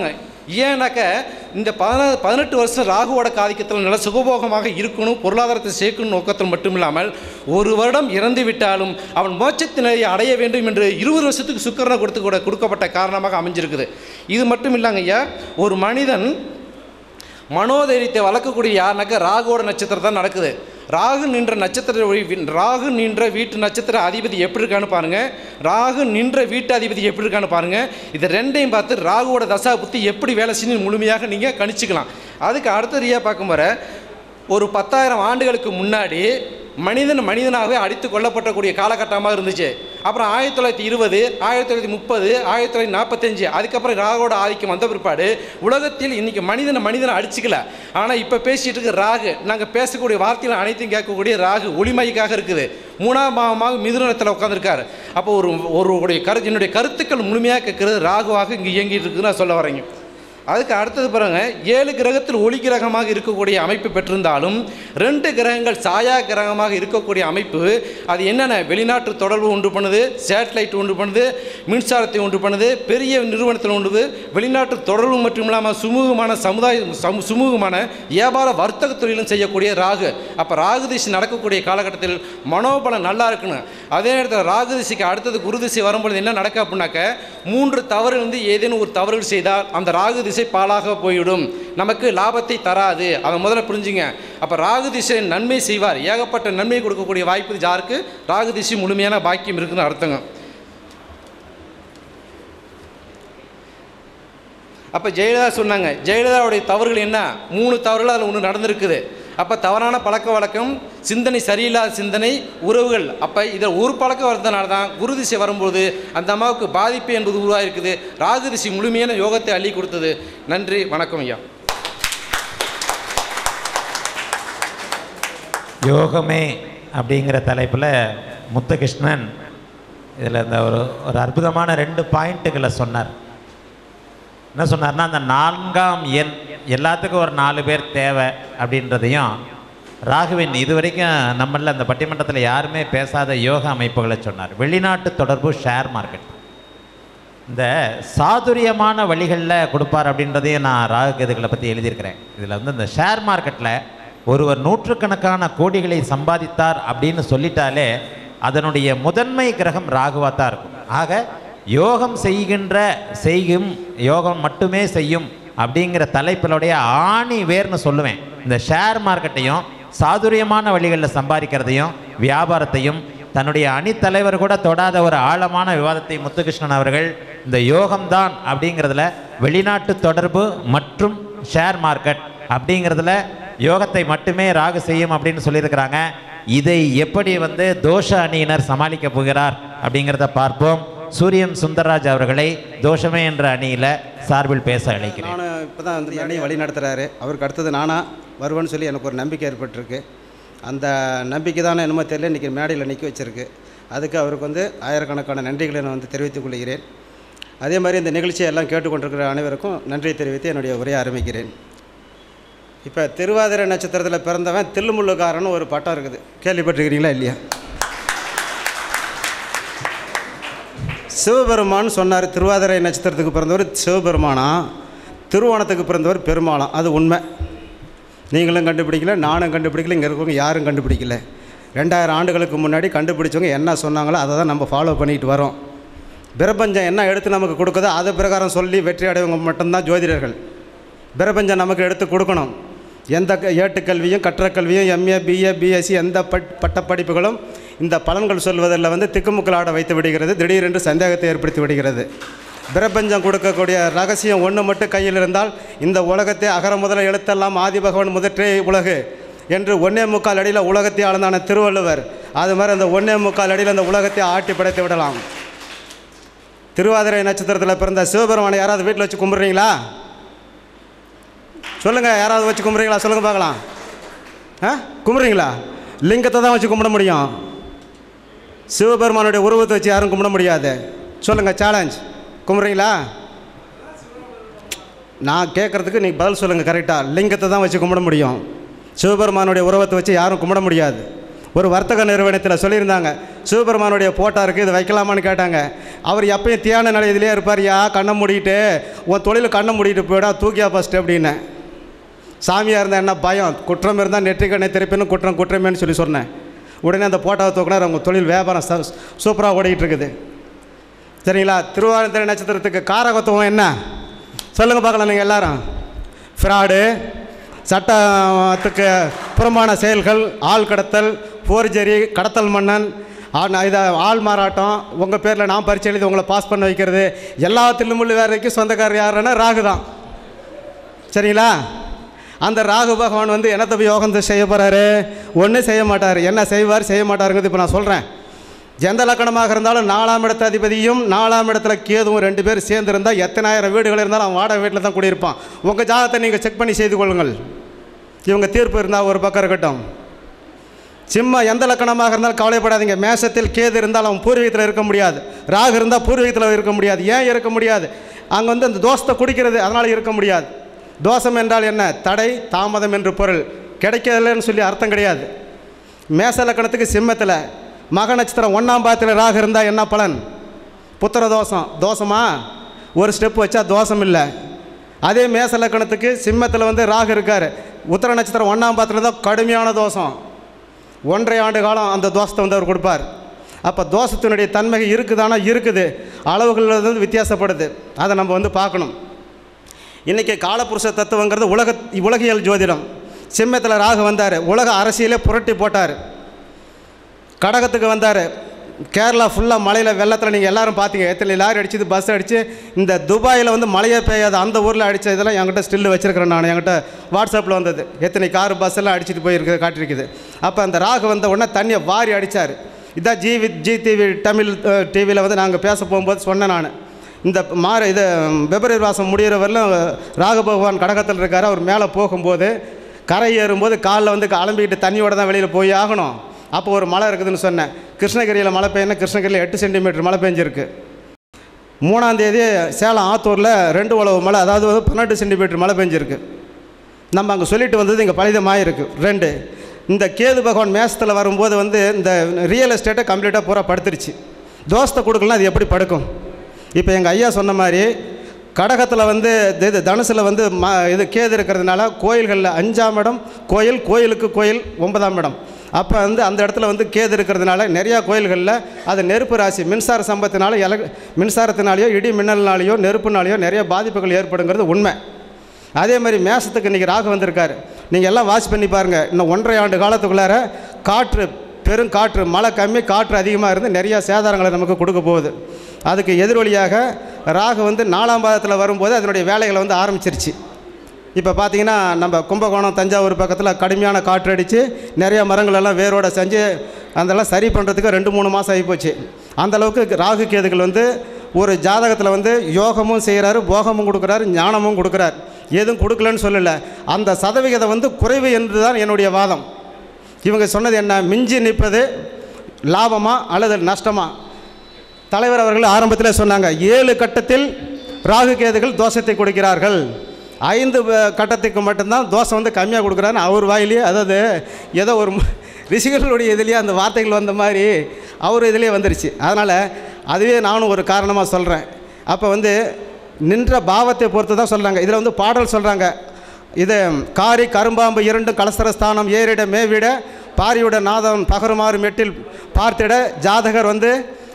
ஏன்னாக்க இந்த பதினா பதினெட்டு வருஷம் ராகுவோட ஆதிக்கத்தில் நல்ல சுகபோகமாக இருக்கணும், பொருளாதாரத்தை சேர்க்கணும் நோக்கத்தில் மட்டும் இல்லாமல் ஒரு வருடம் இறந்து விட்டாலும் அவன் மோட்சத்தினை அடைய வேண்டும் என்று இருபது வருஷத்துக்கு சுக்கிரனை கொடுத்து கூட கொடுக்கப்பட்ட காரணமாக அமைஞ்சிருக்குது. இது மட்டும் இல்லைங்க ஐயா, ஒரு மனிதன் மனோதைரியத்தை வளர்க்கக்கூடிய யாருனாக்கா ராகுவோட நட்சத்திரம் தான் நடக்குது. ராகு நின்ற நட்சத்திர ராகு நின்ற வீட்டு நட்சத்திர அதிபதி எப்படி இருக்கான்னு பாருங்கள், ராகு நின்ற வீட்டு அதிபதி எப்படி இருக்கான்னு பாருங்கள். இது ரெண்டையும் பார்த்து ராகுவோட தசா புத்தி எப்படி வேலை செய்யணும் முழுமையாக நீங்கள் கணிச்சிக்கலாம். அதுக்கு அடுத்தடியாக பார்க்கும் வர ஒரு பத்தாயிரம் ஆண்டுகளுக்கு முன்னாடி மனிதன் மனிதனாகவே அடித்து கொல்லப்பட்டக்கூடிய காலகட்டமாக இருந்துச்சு. அப்புறம் ஆயிரத்தி தொள்ளாயிரத்தி இருபது ஆயிரத்தி தொள்ளாயிரத்தி முப்பது ஆயிரத்தி தொள்ளாயிரத்தி நாற்பத்தஞ்சு அதுக்கப்புறம் ராகுவோட ஆதிக்கம் வந்த பிற்பாடு உலகத்தில் இன்றைக்கி மனிதனை மனிதனை அடிச்சுக்கல. ஆனால் இப்போ பேசிகிட்டு இருக்க ராகு, நாங்கள் பேசக்கூடிய வார்த்தைகள் அனைத்தையும் கேட்கக்கூடிய ராகு ஒளிமைக்காக இருக்குது. மூணாம் பாவமாக மிதுனத்தில் உட்காந்துருக்காரு. அப்போ ஒரு ஒரு கரு என்னுடைய கருத்துக்கள் முழுமையாக கேட்குறது ராகுவாக இங்கே இயங்கிட்டு இருக்குதுன்னு நான் சொல்ல வரேங்க. அதுக்கு அடுத்தது பாருங்க, ஏழு கிரகத்தில் ஒளி கிரகமாக இருக்கக்கூடிய அமைப்பு பெற்றிருந்தாலும் ரெண்டு கிரகங்கள் சாயா கிரகமாக இருக்கக்கூடிய அமைப்பு அது என்னென்ன வெளிநாட்டு தொடர்பு உண்டு பண்ணுது, சேட்டலைட் உண்டு பண்ணுது, மின்சாரத்தை உண்டு பண்ணுது, பெரிய நிறுவனத்தில் உண்டு, வெளிநாட்டு தொடர்பு மட்டும் இல்லாமல் சுமூகமான சமுதாய சுமூகமான வியாபார வர்த்தக தொழிலும் செய்யக்கூடிய ராகு. அப்போ ராகு திசை நடக்கக்கூடிய காலகட்டத்தில் மனோபலம் நல்லா இருக்குன்னு. அதே நேரத்தில் ராகு திசைக்கு அடுத்தது குரு திசை வரும்பொழுது என்ன நடக்க அப்படின்னாக்க மூன்று தவறு வந்து ஏதேனும் ஒரு தவறுகள் செய்தால் அந்த ராகு திசை பாலாக போய்விடும், நமக்கு லாபத்தை தராது. அதை முதல்ல புரிஞ்சுங்க. அப்போ ராகு திசை நன்மை செய்வார், ஏகப்பட்ட நன்மை கொடுக்கக்கூடிய வாய்ப்பு யாருக்கு? ராகு திசை முழுமையான பாக்கியம் இருக்குன்னு அர்த்தங்க. அப்போ ஜெயலலிதா சொன்னாங்க, ஜெயலலிதாவுடைய தவறுகள் என்ன? மூணு தவறுகள் அதில் ஒன்று நடந்திருக்குது. அப்போ தவறான பழக்க வழக்கம், சிந்தனை சரியில்லாத சிந்தனை, உறவுகள். அப்போ இதில் ஒரு பழக்கம் வரதுனால தான் குரு திசை வரும்போது அந்த அம்மாவுக்கு பாதிப்பு என்பது உருவாகிருக்குது. ராகு திசை முழுமையான யோகத்தை அள்ளி கொடுத்தது. நன்றி, வணக்கம் ஐயா. யோகமே அப்படிங்கிற தலைப்பில் முத்துகிருஷ்ணன் இதில் இந்த ஒரு ஒரு அற்புதமான ரெண்டு பாயிண்ட்டுகளை சொன்னார். என்ன சொன்னார்னா, அந்த நான்காம் எண் எல்லாத்துக்கும் ஒரு நாலு பேர் தேவை அப்படின்றதையும், ராகுவின் இது வரைக்கும் நம்மள அந்த பட்டிமன்றத்தில் யாருமே பேசாத யோக அமைப்புகளை சொன்னார். வெளிநாட்டு தொடர்பு, ஷேர் மார்க்கெட், இந்த சாதுரியமான வழிகளில் கொடுப்பார் அப்படின்றதையும் நான் ராகு கேதுகளை பற்றி எழுதியிருக்கிறேன். இதில் வந்து இந்த ஷேர் மார்க்கெட்டில் ஒருவர் நூற்றுக்கணக்கான கோடிகளை சம்பாதித்தார் அப்படின்னு சொல்லிட்டாலே அதனுடைய முதன்மை கிரகம் ராகுவாக தான் இருக்கும். ஆக யோகம் செய்கின்ற செய்யும் யோகம் மட்டுமே செய்யும் அப்படிங்கிற தலைப்பிலுடைய ஆணி வேர்னு சொல்லுவேன். இந்த ஷேர் மார்க்கெட்டையும் சாதுரியமான வழிகளில் சம்பாதிக்கிறதையும் வியாபாரத்தையும் தன்னுடைய அணித்தலைவர் கூட தொடாத ஒரு ஆழமான விவாதத்தை முத்துகிருஷ்ணன் அவர்கள் இந்த யோகம்தான் அப்படிங்கிறதுல வெளிநாட்டு தொடர்பு மற்றும் ஷேர் மார்க்கெட் அப்படிங்கிறதுல யோகத்தை மட்டுமே ராகு செய்யும் அப்படின்னு சொல்லியிருக்கிறாங்க. இதை எப்படி வந்து தோஷ அணியினர் சமாளிக்க போகிறார் அப்படிங்கிறத பார்ப்போம். சூரியன் சுந்தரராஜ் அவர்களை தோஷமே என்ற அணியில் சார்பில் பேச அழைக்கிறேன். நான் இப்போ தான் வந்து என்னையும் வழி நடத்துகிறாரு. அவருக்கு அடுத்தது நானாக வருவேன்னு சொல்லி எனக்கு ஒரு நம்பிக்கை ஏற்பட்டிருக்கு. அந்த நம்பிக்கை தானே என்னமோ தெரியல இன்றைக்கி மேடையில் நிற்க வச்சுருக்கு. அதுக்கு அவருக்கு வந்து ஆயிரக்கணக்கான நன்றிகளை நான் வந்து தெரிவித்துக் கொள்கிறேன். அதே மாதிரி இந்த நிகழ்ச்சியை எல்லாம் கேட்டுக்கொண்டிருக்கிற அனைவருக்கும் நன்றி தெரிவித்து என்னுடைய உரையை ஆரம்பிக்கிறேன். இப்போ திருவாதிரை நட்சத்திரத்தில் பிறந்தவன் தில்லுமுள்ளுக்காரன்னு ஒரு பட்டம் இருக்குது, கேள்விப்பட்டிருக்கிறீங்களா இல்லையா? சிவபெருமான் சொன்னார், திருவாதிரை நட்சத்திரத்துக்கு பிறந்தவர் சிவபெருமானா, திருவோணத்துக்கு பிறந்தவர் பெருமாளாம். அது உண்மை. நீங்களும் கண்டுபிடிக்கல, நானும் கண்டுபிடிக்கல, இங்கே இருக்கவங்க யாரும் கண்டுபிடிக்கல. ரெண்டாயிரம் ஆண்டுகளுக்கு முன்னாடி கண்டுபிடிச்சவங்க என்ன சொன்னாங்களோ அதை தான் நம்ம ஃபாலோ பண்ணிட்டு வரோம். பிரபஞ்சம் என்ன எடுத்து நமக்கு கொடுக்குதோ அது பிரகாரம் சொல்லி வெற்றி அடைவங்க மட்டும்தான் ஜோதிடர்கள். பிரபஞ்சம் நமக்கு எடுத்து கொடுக்கணும். எந்த ஏட்டுக்கல்வியும் கற்றக்கல்வியும் எம்ஏ பிஏ பிஎஸ்சி எந்த பட் பட்டப்படிப்புகளும் இந்த பலன்கள் சொல்வதில் வந்து திக்குமுக்கலாட வைத்து விடுகிறது, திடீரென்று சந்தேகத்தை ஏற்படுத்தி விடுகிறது. பிரபஞ்சம் கொடுக்கக்கூடிய ரகசியம் ஒன்று மட்டும் கையில் இருந்தால் இந்த உலகத்தை அகர முதல எழுத்தெல்லாம் ஆதிபகவன் முதற்றே உலகு என்று ஒன்னே முக்கால் அடியில் உலகத்தை ஆழ்ந்தான திருவள்ளுவர். அது மாதிரி அந்த ஒன்னே முக்கால் அடியில் அந்த உலகத்தை ஆட்டி படைத்து விடலாம். திருவாதிரை நட்சத்திரத்தில் பிறந்த சிவபெருமானை யாராவது வீட்டில் வச்சு கும்பிட்றீங்களா? சொல்லுங்கள், யாராவது வச்சு கும்பிட்றீங்களா? சொல்லுங்கள் பார்க்கலாம். ஆ கும்பிட்றீங்களா? லிங்கத்தை தான் வச்சு கும்பிட முடியும். சிவபெருமானுடைய உருவத்தை வச்சு யாரும் கும்பிட முடியாது. சொல்லுங்கள், சேலஞ்ச். கும்பிட்றீங்களா? நான் கேட்குறதுக்கு நீங்கள் பதில் சொல்லுங்கள் கரெக்டாக. லிங்கத்தை தான் வச்சு கும்பிட முடியும். சிவபெருமானுடைய உருவத்தை வச்சு யாரும் கும்பிட முடியாது. ஒரு வர்த்தக நிறுவனத்தில் சொல்லியிருந்தாங்க, சிவபெருமானுடைய போட்டா இருக்குது, இது வைக்கலாமான்னு கேட்டாங்க. அவர் எப்பயும் தியான நிலையத்திலே இருப்பார். யா கண்ணை மூடிட்டு உன் தொழில் கண்ணை மூடிட்டு போயிடா, தூக்கியா ஃபஸ்ட்டு அப்படின்னு. சாமியாக இருந்தால் என்ன பயம், குற்றம் இருந்தால் நெற்றிக்கண்ணை திருப்பின்னு குற்றம் குற்றமேன்னு சொல்லி சொன்னேன். உடனே அந்த போட்டாவை தூக்கினார். அவங்க தொழில் வியாபாரம் ச சூப்பராக ஓடிக்கிட்டு இருக்குது. சரிங்களா? திருவாதிரை நட்சத்திரத்துக்கு காரகத்துவம் என்ன சொல்லுங்கள் பார்க்கலாம் நீங்கள் எல்லாரும். ஃப்ராடு, சட்டத்துக்கு புறம்பான செயல்கள், ஆள் கடத்தல், போர்ஜரி, கடத்தல் மன்னன், இதை ஆள் மாறாட்டம், உங்கள் பேரில் நான் பரிச்சை எழுதி உங்களை பாஸ் பண்ண வைக்கிறது, எல்லாத்திலும் உள்ள வேலைக்கு சொந்தக்காரர் யாருன்னா ராகு தான். சரிங்களா? அந்த ராகு பகவான் வந்து என்னத்தை போய் யோகம் செய்ய போகிறாரு? ஒன்றும் செய்ய மாட்டார். என்ன செய்வார் செய்ய மாட்டாருங்கிறது இப்போ நான் சொல்கிறேன். எந்த லக்கணமாக இருந்தாலும் நாலாம் இடத்த அதிபதியும் நாலாம் இடத்துல கேதுவும் ரெண்டு பேர் சேர்ந்துருந்தால் எத்தனாயிரம் வீடுகள் இருந்தாலும் அவன் வாடகை வீட்டில் தான் குடியிருப்பான். உங்கள் ஜாதகத்தை நீங்கள் செக் பண்ணி செய்து கொள்ளுங்கள். இவங்க தீர்ப்பு இருந்தால் ஒரு பக்கம் இருக்கட்டும். சிம்ம எந்த லக்கணமாக இருந்தாலும் கவலைப்படாதீங்க. மேஷத்தில் கேது இருந்தால் அவன் பூர்வீகத்தில் இருக்க முடியாது. ராகு இருந்தால் பூர்வீகத்தில் இருக்க முடியாது. ஏன் இருக்க முடியாது? அங்கே வந்து அந்த தோஷத்தை குடிக்கிறது, அதனால் இருக்க முடியாது. தோஷம் என்றால் என்ன? தடை, தாமதம் என்று பொருள். கிடைக்கலன்னு சொல்லி அர்த்தம் கிடையாது. மேச லக்கணத்துக்கு சிம்மத்தில் மக நட்சத்திரம் ஒன்றாம் பாதத்தில் ராகு இருந்தால் என்ன பலன்? புத்திர தோஷம். தோஷமா? ஒரு ஸ்டெப் வச்சா தோஷம் இல்லை. அதே மேச லக்கணத்துக்கு சிம்மத்தில் வந்து ராகு இருக்கார், உத்திர நட்சத்திரம் ஒன்றாம் பாதத்தில் தான் கடுமையான தோஷம். ஒன்றரை ஆண்டு காலம் அந்த தோஷத்தை வந்து அவர் கொடுப்பார். அப்போ தோஷத்தினுடைய தன்மை இருக்குதானா? இருக்குது. அளவுகள் வந்து வித்தியாசப்படுது. அதை நம்ம வந்து பார்க்கணும். இன்றைக்கி காலப்புருஷ தத்துவங்கிறது உலக உலகியல் ஜோதிடம். சிம்மத்தில் ராகு வந்தார், உலக அரசியலே புரட்டி போட்டார். கடகத்துக்கு வந்தார், கேரளா ஃபுல்லாக மலையில் வெள்ளத்தில் நீங்கள் எல்லோரும் பார்த்தீங்க. எத்தனை லாரி அடிச்சுது, பஸ் அடித்து. இந்த துபாயில் வந்து மழையே பெய்யாது, அந்த ஊரில் அடித்த இதெல்லாம் என்கிட்ட ஸ்டில்லு வச்சுருக்கிறேன் நான். என்கிட்ட வாட்ஸ்அப்பில் வந்தது. எத்தனை காரு பஸ் எல்லாம் அடிச்சுட்டு போயிருக்குது காட்டியிருக்குது. அப்போ அந்த ராகு வந்த உடனே தண்ணியை வாரி அடித்தார். இதான் G V G TV Tamil டிவியில் வந்து நாங்கள் பேச போகும்போது சொன்னேன் நான். இந்த மாற இது பிப்ரவரி மாதம் முடிகிற வரலும் ராகு பகவான் கடகத்தில் இருக்கார். அவர் மேலே போகும்போது கரை ஏறும்போது காலில் வந்து அலம்பிக்கிட்டு தண்ணியோடு தான் வெளியில் போய் ஆகணும். அப்போ ஒரு மழை இருக்குதுன்னு சொன்னேன். கிருஷ்ணகிரியில் மழை பெய்யணும். கிருஷ்ணகிரியில் எட்டு சென்டிமீட்டர் மழை பெஞ்சிருக்கு. மூணாந்தேதி சேலம் ஆத்தூரில் ரெண்டு உழவு மழை, அதாவது வந்து பன்னெண்டு சென்டிமீட்டர் மழை பெஞ்சிருக்கு. நம்ம அங்கே சொல்லிட்டு வந்தது இங்கே பலிதமாக இருக்குது. ரெண்டு இந்த கேது பகவான் மேசத்தில் வரும்போது வந்து இந்த ரியல் எஸ்டேட்டை கம்ப்ளீட்டாக பூரா படுத்துருச்சு. தோஷத்தை கொடுக்கலாம், அது எப்படி படுக்கும்? இப்போ எங்கள் ஐயா சொன்ன மாதிரி கடகத்தில் வந்து இது தனுசில் வந்து ம இது கேது இருக்கிறதுனால கோயில்களில் அஞ்சாம் இடம் கோயில், கோயிலுக்கு கோயில் ஒன்பதாம் இடம். அப்போ வந்து அந்த இடத்துல வந்து கேது இருக்கிறதுனால நிறையா கோயில்களில் அது நெருப்பு ராசி, மின்சார சம்பத்தினால எல மின்சாரத்தினாலேயோ இடி மின்னல்னாலேயோ நெருப்புனாலேயோ நிறைய பாதிப்புகள் ஏற்படுங்கிறது உண்மை. அதே மாதிரி மேசத்துக்கு இன்றைக்கி ராகு வந்திருக்காரு. நீங்கள் எல்லாம் வாட்ச் பண்ணி பாருங்கள். இன்னும் ஒன்றரை ஆண்டு காலத்துக்குள்ளார காற்று, பெரும் காற்று, மழை கம்மி, காற்று அதிகமாக இருந்து நிறையா சேதாரங்களை நமக்கு கொடுக்க போகுது. அதுக்கு எதிரொலியாக ராகு வந்து நாலாம் பாதத்தில் வரும்போது அதனுடைய வேலைகளை வந்து ஆரம்பிச்சிருச்சு. இப்போ பார்த்தீங்கன்னா நம்ம கும்பகோணம் தஞ்சாவூர் பக்கத்தில் கடுமையான காற்று அடித்து நிறையா மரங்களெல்லாம் வேரோட செஞ்சு அதெல்லாம் சரி பண்ணுறதுக்கு ரெண்டு மூணு மாதம் ஆகிப்போச்சு. அந்தளவுக்கு ராகு கேதுகள் வந்து ஒரு ஜாதகத்தில் வந்து யோகமும் செய்கிறாரு, போகமும் கொடுக்குறாரு, ஞானமும் கொடுக்குறாரு. எதுவும் கொடுக்கலன்னு சொல்லலை. அந்த சதவிகிதம் வந்து குறைவு என்று தான் என்னுடைய வாதம். இவங்க சொன்னது என்ன? மிஞ்சி நிற்பது லாபமா அல்லது நஷ்டமா? தலைவர் அவர்கள் ஆரம்பத்தில் சொன்னாங்க, ஏழு கட்டத்தில் ராகு கேதுகள் தோஷத்தை கொடுக்கிறார்கள், ஐந்து கட்டத்துக்கு மட்டும்தான் தோஷம் வந்து கம்மியாக கொடுக்குறாருன்னு அவர் வாயிலேயே, அதாவது ஏதோ ஒரு ரிஷிகளுடைய இதுலேயே அந்த வார்த்தைகள் வந்த மாதிரி அவர் இதுலேயே வந்துருச்சு. அதனால் அதுவே நானும் ஒரு காரணமாக சொல்கிறேன். அப்போ வந்து நின்ற பாவத்தை பொறுத்து தான் சொல்கிறாங்க. இதில் வந்து பாடல் சொல்கிறாங்க, இது காரி கரும்பாம்பு இரண்டும் கலசரஸ்தானம் ஏறிட மேவிட பாரியுட நாதம் பகருமாறு மெட்டில் பார்த்திட ஜாதகர் வந்து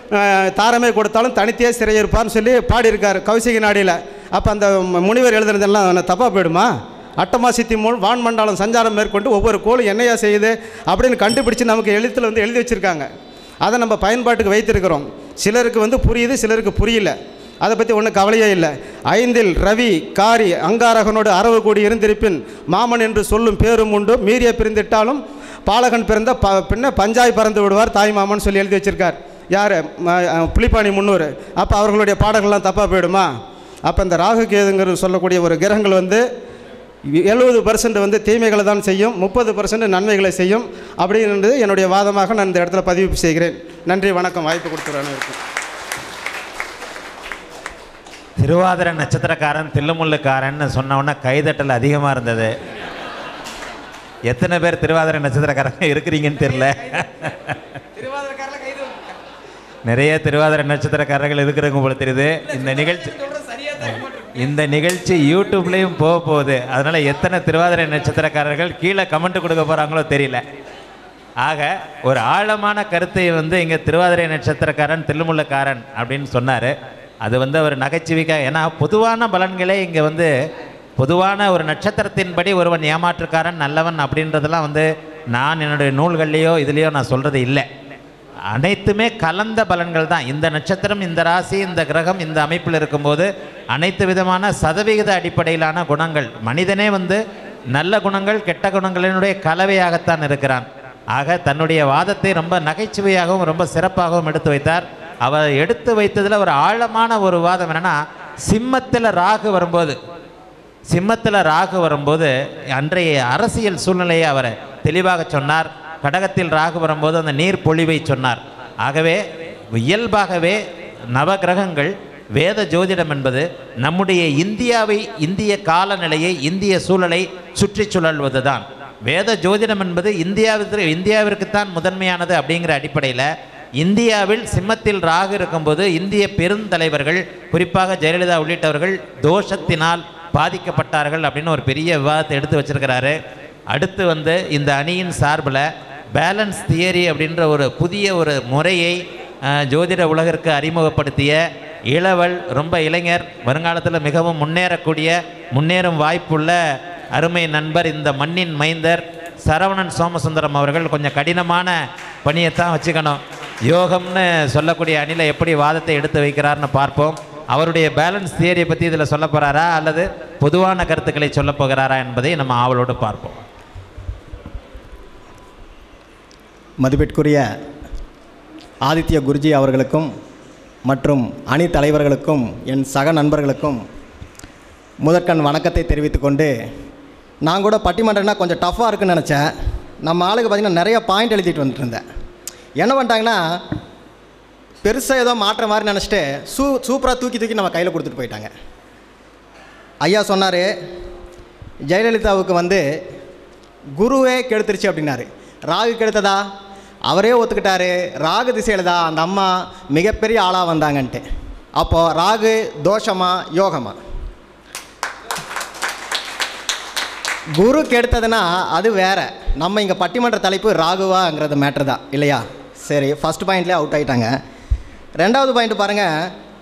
தாரமே கொடுத்தாலும் தனித்தே சிறையிருப்பார்னு சொல்லி பாடியிருக்கார் கௌசிக நாடியில். அப்போ அந்த முனிவர் எழுதுனதெல்லாம் தப்பாக போயிடுமா? அட்டமா சித்தி மூலம் வான்மண்டாலம் சஞ்சாரம் மேற்கொண்டு ஒவ்வொரு கோளும் என்னையா செய்யுது அப்படின்னு கண்டுபிடிச்சி நமக்கு எழுத்தில் வந்து எழுதி வச்சுருக்காங்க. அதை நம்ம பயன்பாட்டுக்கு வைத்திருக்கிறோம். சிலருக்கு வந்து புரியுது, சிலருக்கு புரியல. அதை பற்றி ஒன்றும் கவலையே இல்லை. ஐந்தில் ரவி காரி அங்காரகனோடு அரவு கூடி இருந்திருப்பின் மாமன் என்று சொல்லும் பேரும் உண்டு, மீறிய பிரிந்திட்டாலும் பாலகன் பிறந்த ப பின்ன பஞ்சாய் பறந்து விடுவார் தாய் மாமன் சொல்லி எழுதி வச்சுருக்கார். யார்? புலிப்பாணி முன்னூறு. அப்போ அவர்களுடைய பாடல்கள்லாம் தப்பாக போயிடுமா? அப்போ இந்த ராகு கேதுங்கிறது சொல்லக்கூடிய ஒரு கிரகங்கள் வந்து எழுபது பர்சன்ட் வந்து தீமைகளை தான் செய்யும், முப்பது பர்சன்ட் நன்மைகளை செய்யும் அப்படின்றது என்னுடைய வாதமாக நான் இந்த இடத்துல பதிவு செய்கிறேன். நன்றி, வணக்கம். வாய்ப்பு கொடுத்துறேன். திருவாதிரை நட்சத்திரக்காரன் தில்லுமுள்ளுக்காரன்னு சொன்னோன்னா கைதட்டல் அதிகமாக இருந்தது. எத்தனை பேர் திருவாதிரை நட்சத்திரக்காரங்க இருக்கிறீங்கன்னு தெரியல. நிறைய திருவாதிரை நட்சத்திரக்காரர்கள் இருக்கிறவங்க போல தெரியுது. இந்த நிகழ்ச்சி இந்த நிகழ்ச்சி யூடியூப்லேயும் போக போகுது. அதனால் எத்தனை திருவாதிரை நட்சத்திரக்காரர்கள் கீழே கமெண்ட் கொடுக்க போகிறாங்களோ தெரியல. ஆக ஒரு ஆழமான கருத்தை வந்து இங்கே திருவாதிரை நட்சத்திரக்காரன் தில்லுமுள்ளக்காரன் அப்படின்னு சொன்னார். அது வந்து அவர் நகைச்சுவைக்காக, ஏன்னா பொதுவான பலன்களே இங்கே வந்து பொதுவான ஒரு நட்சத்திரத்தின்படி ஒருவன் ஏமாற்றுக்காரன் நல்லவன் அப்படின்றதெல்லாம் வந்து நான் என்னுடைய நூல்கள்லேயோ இதுலேயோ நான் சொல்கிறது இல்லை. அனைத்துமே கலந்த பலன்கள் தான். இந்த நட்சத்திரம், இந்த ராசி, இந்த கிரகம் இந்த அமைப்பில் இருக்கும்போது அனைத்து விதமான சதவிகித அடிப்படையிலான குணங்கள், மனிதனே வந்து நல்ல குணங்கள் கெட்ட குணங்களினுடைய கலவையாகத்தான் இருக்கிறான். ஆக தன்னுடைய வாதத்தை ரொம்ப நகைச்சுவையாகவும் ரொம்ப சிறப்பாகவும் எடுத்து வைத்தார். அவர் எடுத்து வைத்ததில் ஒரு ஆழமான ஒரு வாதம் என்னென்னா, சிம்மத்தில் ராகு வரும்போது சிம்மத்தில் ராகு வரும்போது அன்றைய அரசியல் சூழ்நிலையை அவர் தெளிவாக சொன்னார். கடகத்தில் ராகு வரும்போது அந்த நீர் பொழிவை சொன்னார். ஆகவே இயல்பாகவே நவகிரகங்கள் வேத ஜோதிடம் என்பது நம்முடைய இந்தியாவை, இந்திய காலநிலையை, இந்திய சூழலை சுற்றி சுழல்வது தான். வேத ஜோதிடம் என்பது இந்தியாவிற்கு இந்தியாவிற்குத்தான் முதன்மையானது. அப்படிங்கிற அடிப்படையில் இந்தியாவில் சிம்மத்தில் ராகு இருக்கும்போது இந்திய பெருந்தலைவர்கள், குறிப்பாக ஜெயலலிதா உள்ளிட்டவர்கள் தோஷத்தினால் பாதிக்கப்பட்டார்கள் அப்படின்னு ஒரு பெரிய விவாதத்தை எடுத்து வச்சிருக்கிறாரு. அடுத்து வந்து இந்த அணியின் சார்பில் பேலன்ஸ் தியரி அப்படின்ற ஒரு புதிய ஒரு முறையை ஜோதிட உலகிற்கு அறிமுகப்படுத்திய இளவல், ரொம்ப இளைஞர், வருங்காலத்தில் மிகவும் முன்னேறக்கூடிய முன்னேறும் வாய்ப்புள்ள அருமை நண்பர், இந்த மண்ணின் மைந்தர் சரவணன் சோமசுந்தரம் அவர்கள் கொஞ்சம் கடினமான பணியைத்தான் வச்சுக்கணும். யோகம்னு சொல்லக்கூடிய அணியில் எப்படி வாதத்தை எடுத்து வைக்கிறார்னு பார்ப்போம். அவருடைய பேலன்ஸ் தியரியை பற்றி இதில் சொல்ல போகிறாரா அல்லது பொதுவான கருத்துக்களை சொல்ல போகிறாரா என்பதை நம்ம ஆவலோடு பார்ப்போம். மதிப்பிற்குரிய ஆதித்ய குருஜி அவர்களுக்கும் மற்றும் அணி தலைவர்களுக்கும் என் சக நண்பர்களுக்கும் முதற்கண் வணக்கத்தை தெரிவித்துக்கொண்டு, நான் கூட பட்டிமன்றம்னா கொஞ்சம் டஃப்பாக இருக்குன்னு நினச்சேன். நம்ம ஆளுக்கு பார்த்திங்கன்னா நிறைய பாயிண்ட் எழுதிட்டு வந்துட்டு இருந்தேன். என்ன பண்ணிட்டாங்கன்னா, பெருசாக ஏதோ மாற்ற மாதிரி நினச்சிட்டு சூ சூப்பராக தூக்கி தூக்கி நம்ம கையில் கொடுத்துட்டு போயிட்டாங்க. ஐயா சொன்னார், ஜெயலலிதாவுக்கு வந்து குருவே கெடுத்துருச்சு அப்படின்னாரு. ராகு கெடுத்ததா? அவரே ஒத்துக்கிட்டாரு. ராகு திசையில் தான் அந்த அம்மா மிகப்பெரிய ஆளாக வந்தாங்கன்ட்டு. அப்போது ராகு தோஷமா யோகமா? குரு கெடுத்ததுன்னா அது வேற. நம்ம இங்கே பட்டிமன்ற தலைப்பு ராகுவாங்கிறது மேட்ரு தான் இல்லையா? சரி, ஃபஸ்ட் பாயிண்ட்லேயே அவுட் ஆகிட்டாங்க. ரெண்டாவது பாயிண்ட் பாருங்கள்,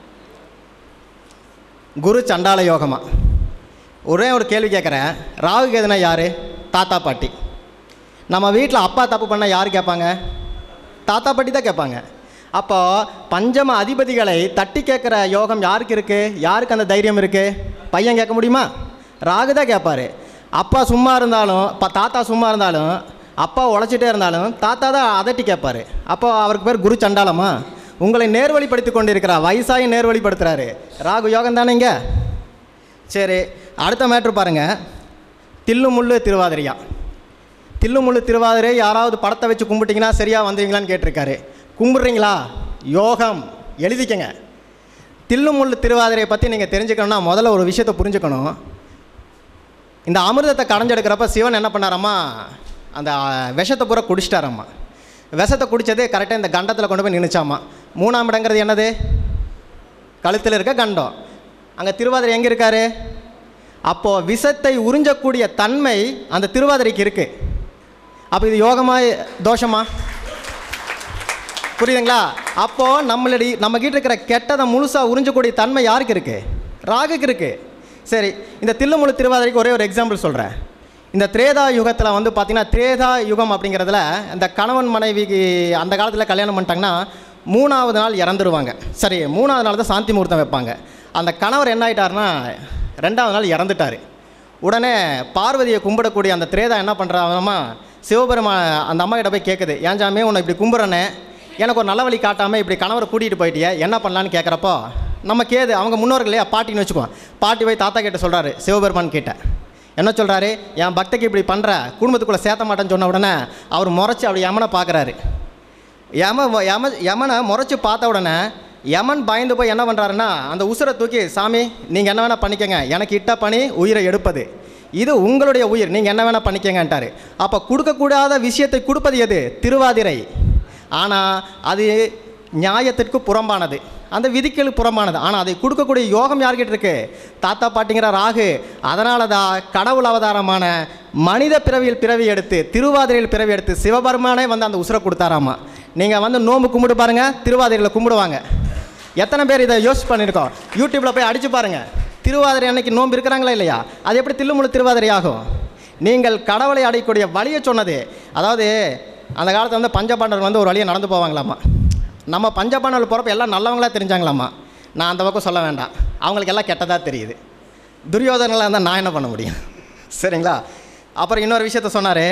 குரு சண்டால யோகமா? ஒரே ஒரு கேள்வி கேட்குறேன். ராகு கேதுனா யார்? தாத்தா பாட்டி. நம்ம வீட்டில் அப்பா தப்பு பண்ணால் யார் கேட்பாங்க? தாத்தா பாட்டி தான் கேட்பாங்க. அப்போது பஞ்சம அதிபதிகளை தட்டி கேட்குற யோகம் யாருக்கு இருக்குது? யாருக்கு அந்த தைரியம் இருக்குது? பையன் கேட்க முடியுமா? ராகு தான் கேட்பார். அப்பா சும்மா இருந்தாலும், இப்போ தாத்தா சும்மா இருந்தாலும், அப்பா உழைச்சிட்டே இருந்தாலும் தாத்தா தான் அதட்டி கேட்பார். அப்போ அவருக்கு பேர் குரு சண்டாலமா? உங்களை நேர்வழிப்படுத்தி கொண்டு இருக்கிறார், வயசாகி நேர்வழிப்படுத்துகிறாரு. ராகு யோகம் தானேங்க. சரி, அடுத்த மேட்ரு பாருங்கள். தில்லுமுள்ளு திருவாதிரையா? தில்லுமுள்ளு திருவாதிரை யாராவது படத்தை வச்சு கும்பிட்டிங்கன்னா சரியாக வந்துடுவீங்களான்னு கேட்டிருக்காரு. கும்பிட்றீங்களா? யோகம் எழுதிக்கங்க. தில்லுமுள்ளு திருவாதிரையை பற்றி நீங்கள் தெரிஞ்சுக்கணுன்னா முதல்ல ஒரு விஷயத்தை புரிஞ்சுக்கணும். இந்த அமிர்தத்தை கடைஞ்செடுக்கிறப்ப சிவன் என்ன பண்ணாரம்மா, அந்த விஷத்தை பூரா குடிச்சிட்டாரம்மா. விஷத்தை குடித்தது கரெக்டாக இந்த கண்டத்தில் கொண்டு போய் நின்றுச்சாம்மா. மூணாம் இடங்கிறது என்னது? கழுத்தில் இருக்க கண்டம். அங்கே திருவாதிரை எங்கே இருக்கார்? அப்போது விஷத்தை உறிஞ்சக்கூடிய தன்மை அந்த திருவாதிரைக்கு இருக்குது. அப்போ இது யோகமா தோஷமா? புரியுதுங்களா? அப்போது நம்மளுடைய நம்மக்கிட்ட இருக்கிற கெட்டதை முழுசாக உறிஞ்சக்கூடிய தன்மை யாருக்கு இருக்குது? ராகுக்கு இருக்குது. சரி, இந்த தில்லுமுள்ளு திருவாதிரைக்கு ஒரே ஒரு எக்ஸாம்பிள் சொல்கிறேன். இந்த திரேதா யுகத்தில் வந்து பார்த்திங்கன்னா, திரேதா யுகம் அப்படிங்கிறதுல இந்த கணவன் மனைவிக்கு அந்த காலத்தில் கல்யாணம் பண்ணிட்டாங்கன்னா மூணாவது நாள் இறந்துருவாங்க. சரி, மூணாவது நாள் தான் சாந்தி முகூர்த்தம் வைப்பாங்க. அந்த கணவர் என்ன ஆகிட்டார்னா ரெண்டாவது நாள் இறந்துட்டார். உடனே பார்வதியை கும்பிடக்கூடிய அந்த திரேதா என்ன பண்ணுறாங்கம்மா, சிவபெருமா அந்த அம்மா கிட்ட போய் கேட்குது, ஏன் சாமி உன்னை இப்படி கும்பிட்றனே, எனக்கு ஒரு நல்ல வழி காட்டாமல் இப்படி கணவரை கூட்டிகிட்டு போயிட்டியே, என்ன பண்ணலான்னு கேட்குறப்போ நம்ம கேது அவங்க முன்னோர்கள் இல்லையா, பாட்டின்னு வச்சுக்குவோம். பாட்டி போய் தாத்தா கிட்ட சொல்கிறாரு, சிவபெருமான் கிட்ட என்ன சொல்கிறாரு, என் பக்திக்கு இப்படி பண்ணுற, குடும்பத்துக்குள்ளே சேர்த்த மாட்டேன்னு சொன்ன உடனே அவர் முறைச்சி அப்படி யமனை பார்க்குறாரு. யம யம யமனை முறைச்சி பார்த்த உடனே யமன் பயந்து போய் என்ன பண்ணுறாருன்னா, அந்த உசுரை தூக்கி, சாமி நீங்கள் என்ன வேணால் பண்ணிக்கங்க, எனக்கு இட்ட பணி உயிரை எடுப்பது, இது உங்களுடைய உயிர், நீங்கள் என்ன வேணால் பண்ணிக்கங்கன்ட்டார். அப்போ கொடுக்கக்கூடாத விஷயத்தை கொடுப்பது எது? திருவாதிரை. ஆனால் அது நியாயத்திற்கு புறம்பானது, அந்த விதிக்கு புறம்பானது. ஆனால் அதை கொடுக்கக்கூடிய யோகம் யார்கிட்ட இருக்கு? தாத்தா பாட்டிங்கிற ராகு. அதனால தான் கடவுள் அவதாரமான மனித பிறவியில் பிறவி எடுத்து, திருவாதிரையில் பிறவி எடுத்து சிவபெருமானே வந்து அந்த உசுரை கொடுத்தாராமா. நீங்கள் வந்து நோம்பு கும்பிட்டு பாருங்கள், திருவாதிரையில் கும்பிடுவாங்க. எத்தனை பேர் இதை யோசிச்சு பண்ணியிருக்கோம்? யூடியூப்பில் போய் அடித்து பாருங்கள், திருவாதிரை அன்னைக்கு நோம்பு இருக்கிறாங்களா இல்லையா? அது எப்படி தில்லுமுழு திருவாதிரை ஆகும்? நீங்கள் கடவுளை அடையக்கூடிய வழியை சொன்னது. அதாவது அந்த காலத்தில் வந்து பஞ்சபாண்டவர் வந்து ஒரு வழியை நடந்து போவாங்களாமா. நம்ம பஞ்சபாண்டவர் போகிறப்ப எல்லாம் நல்லவங்களா தெரிஞ்சாங்களாமா. நான் அந்த பக்கம் சொல்ல வேண்டாம், அவங்களுக்கு எல்லாம் கெட்டதாக தெரியுது. துரியோதனங்களாக இருந்தால் நான் என்ன பண்ண முடியும்? சரிங்களா? அப்புறம் இன்னொரு விஷயத்த சொன்னார்.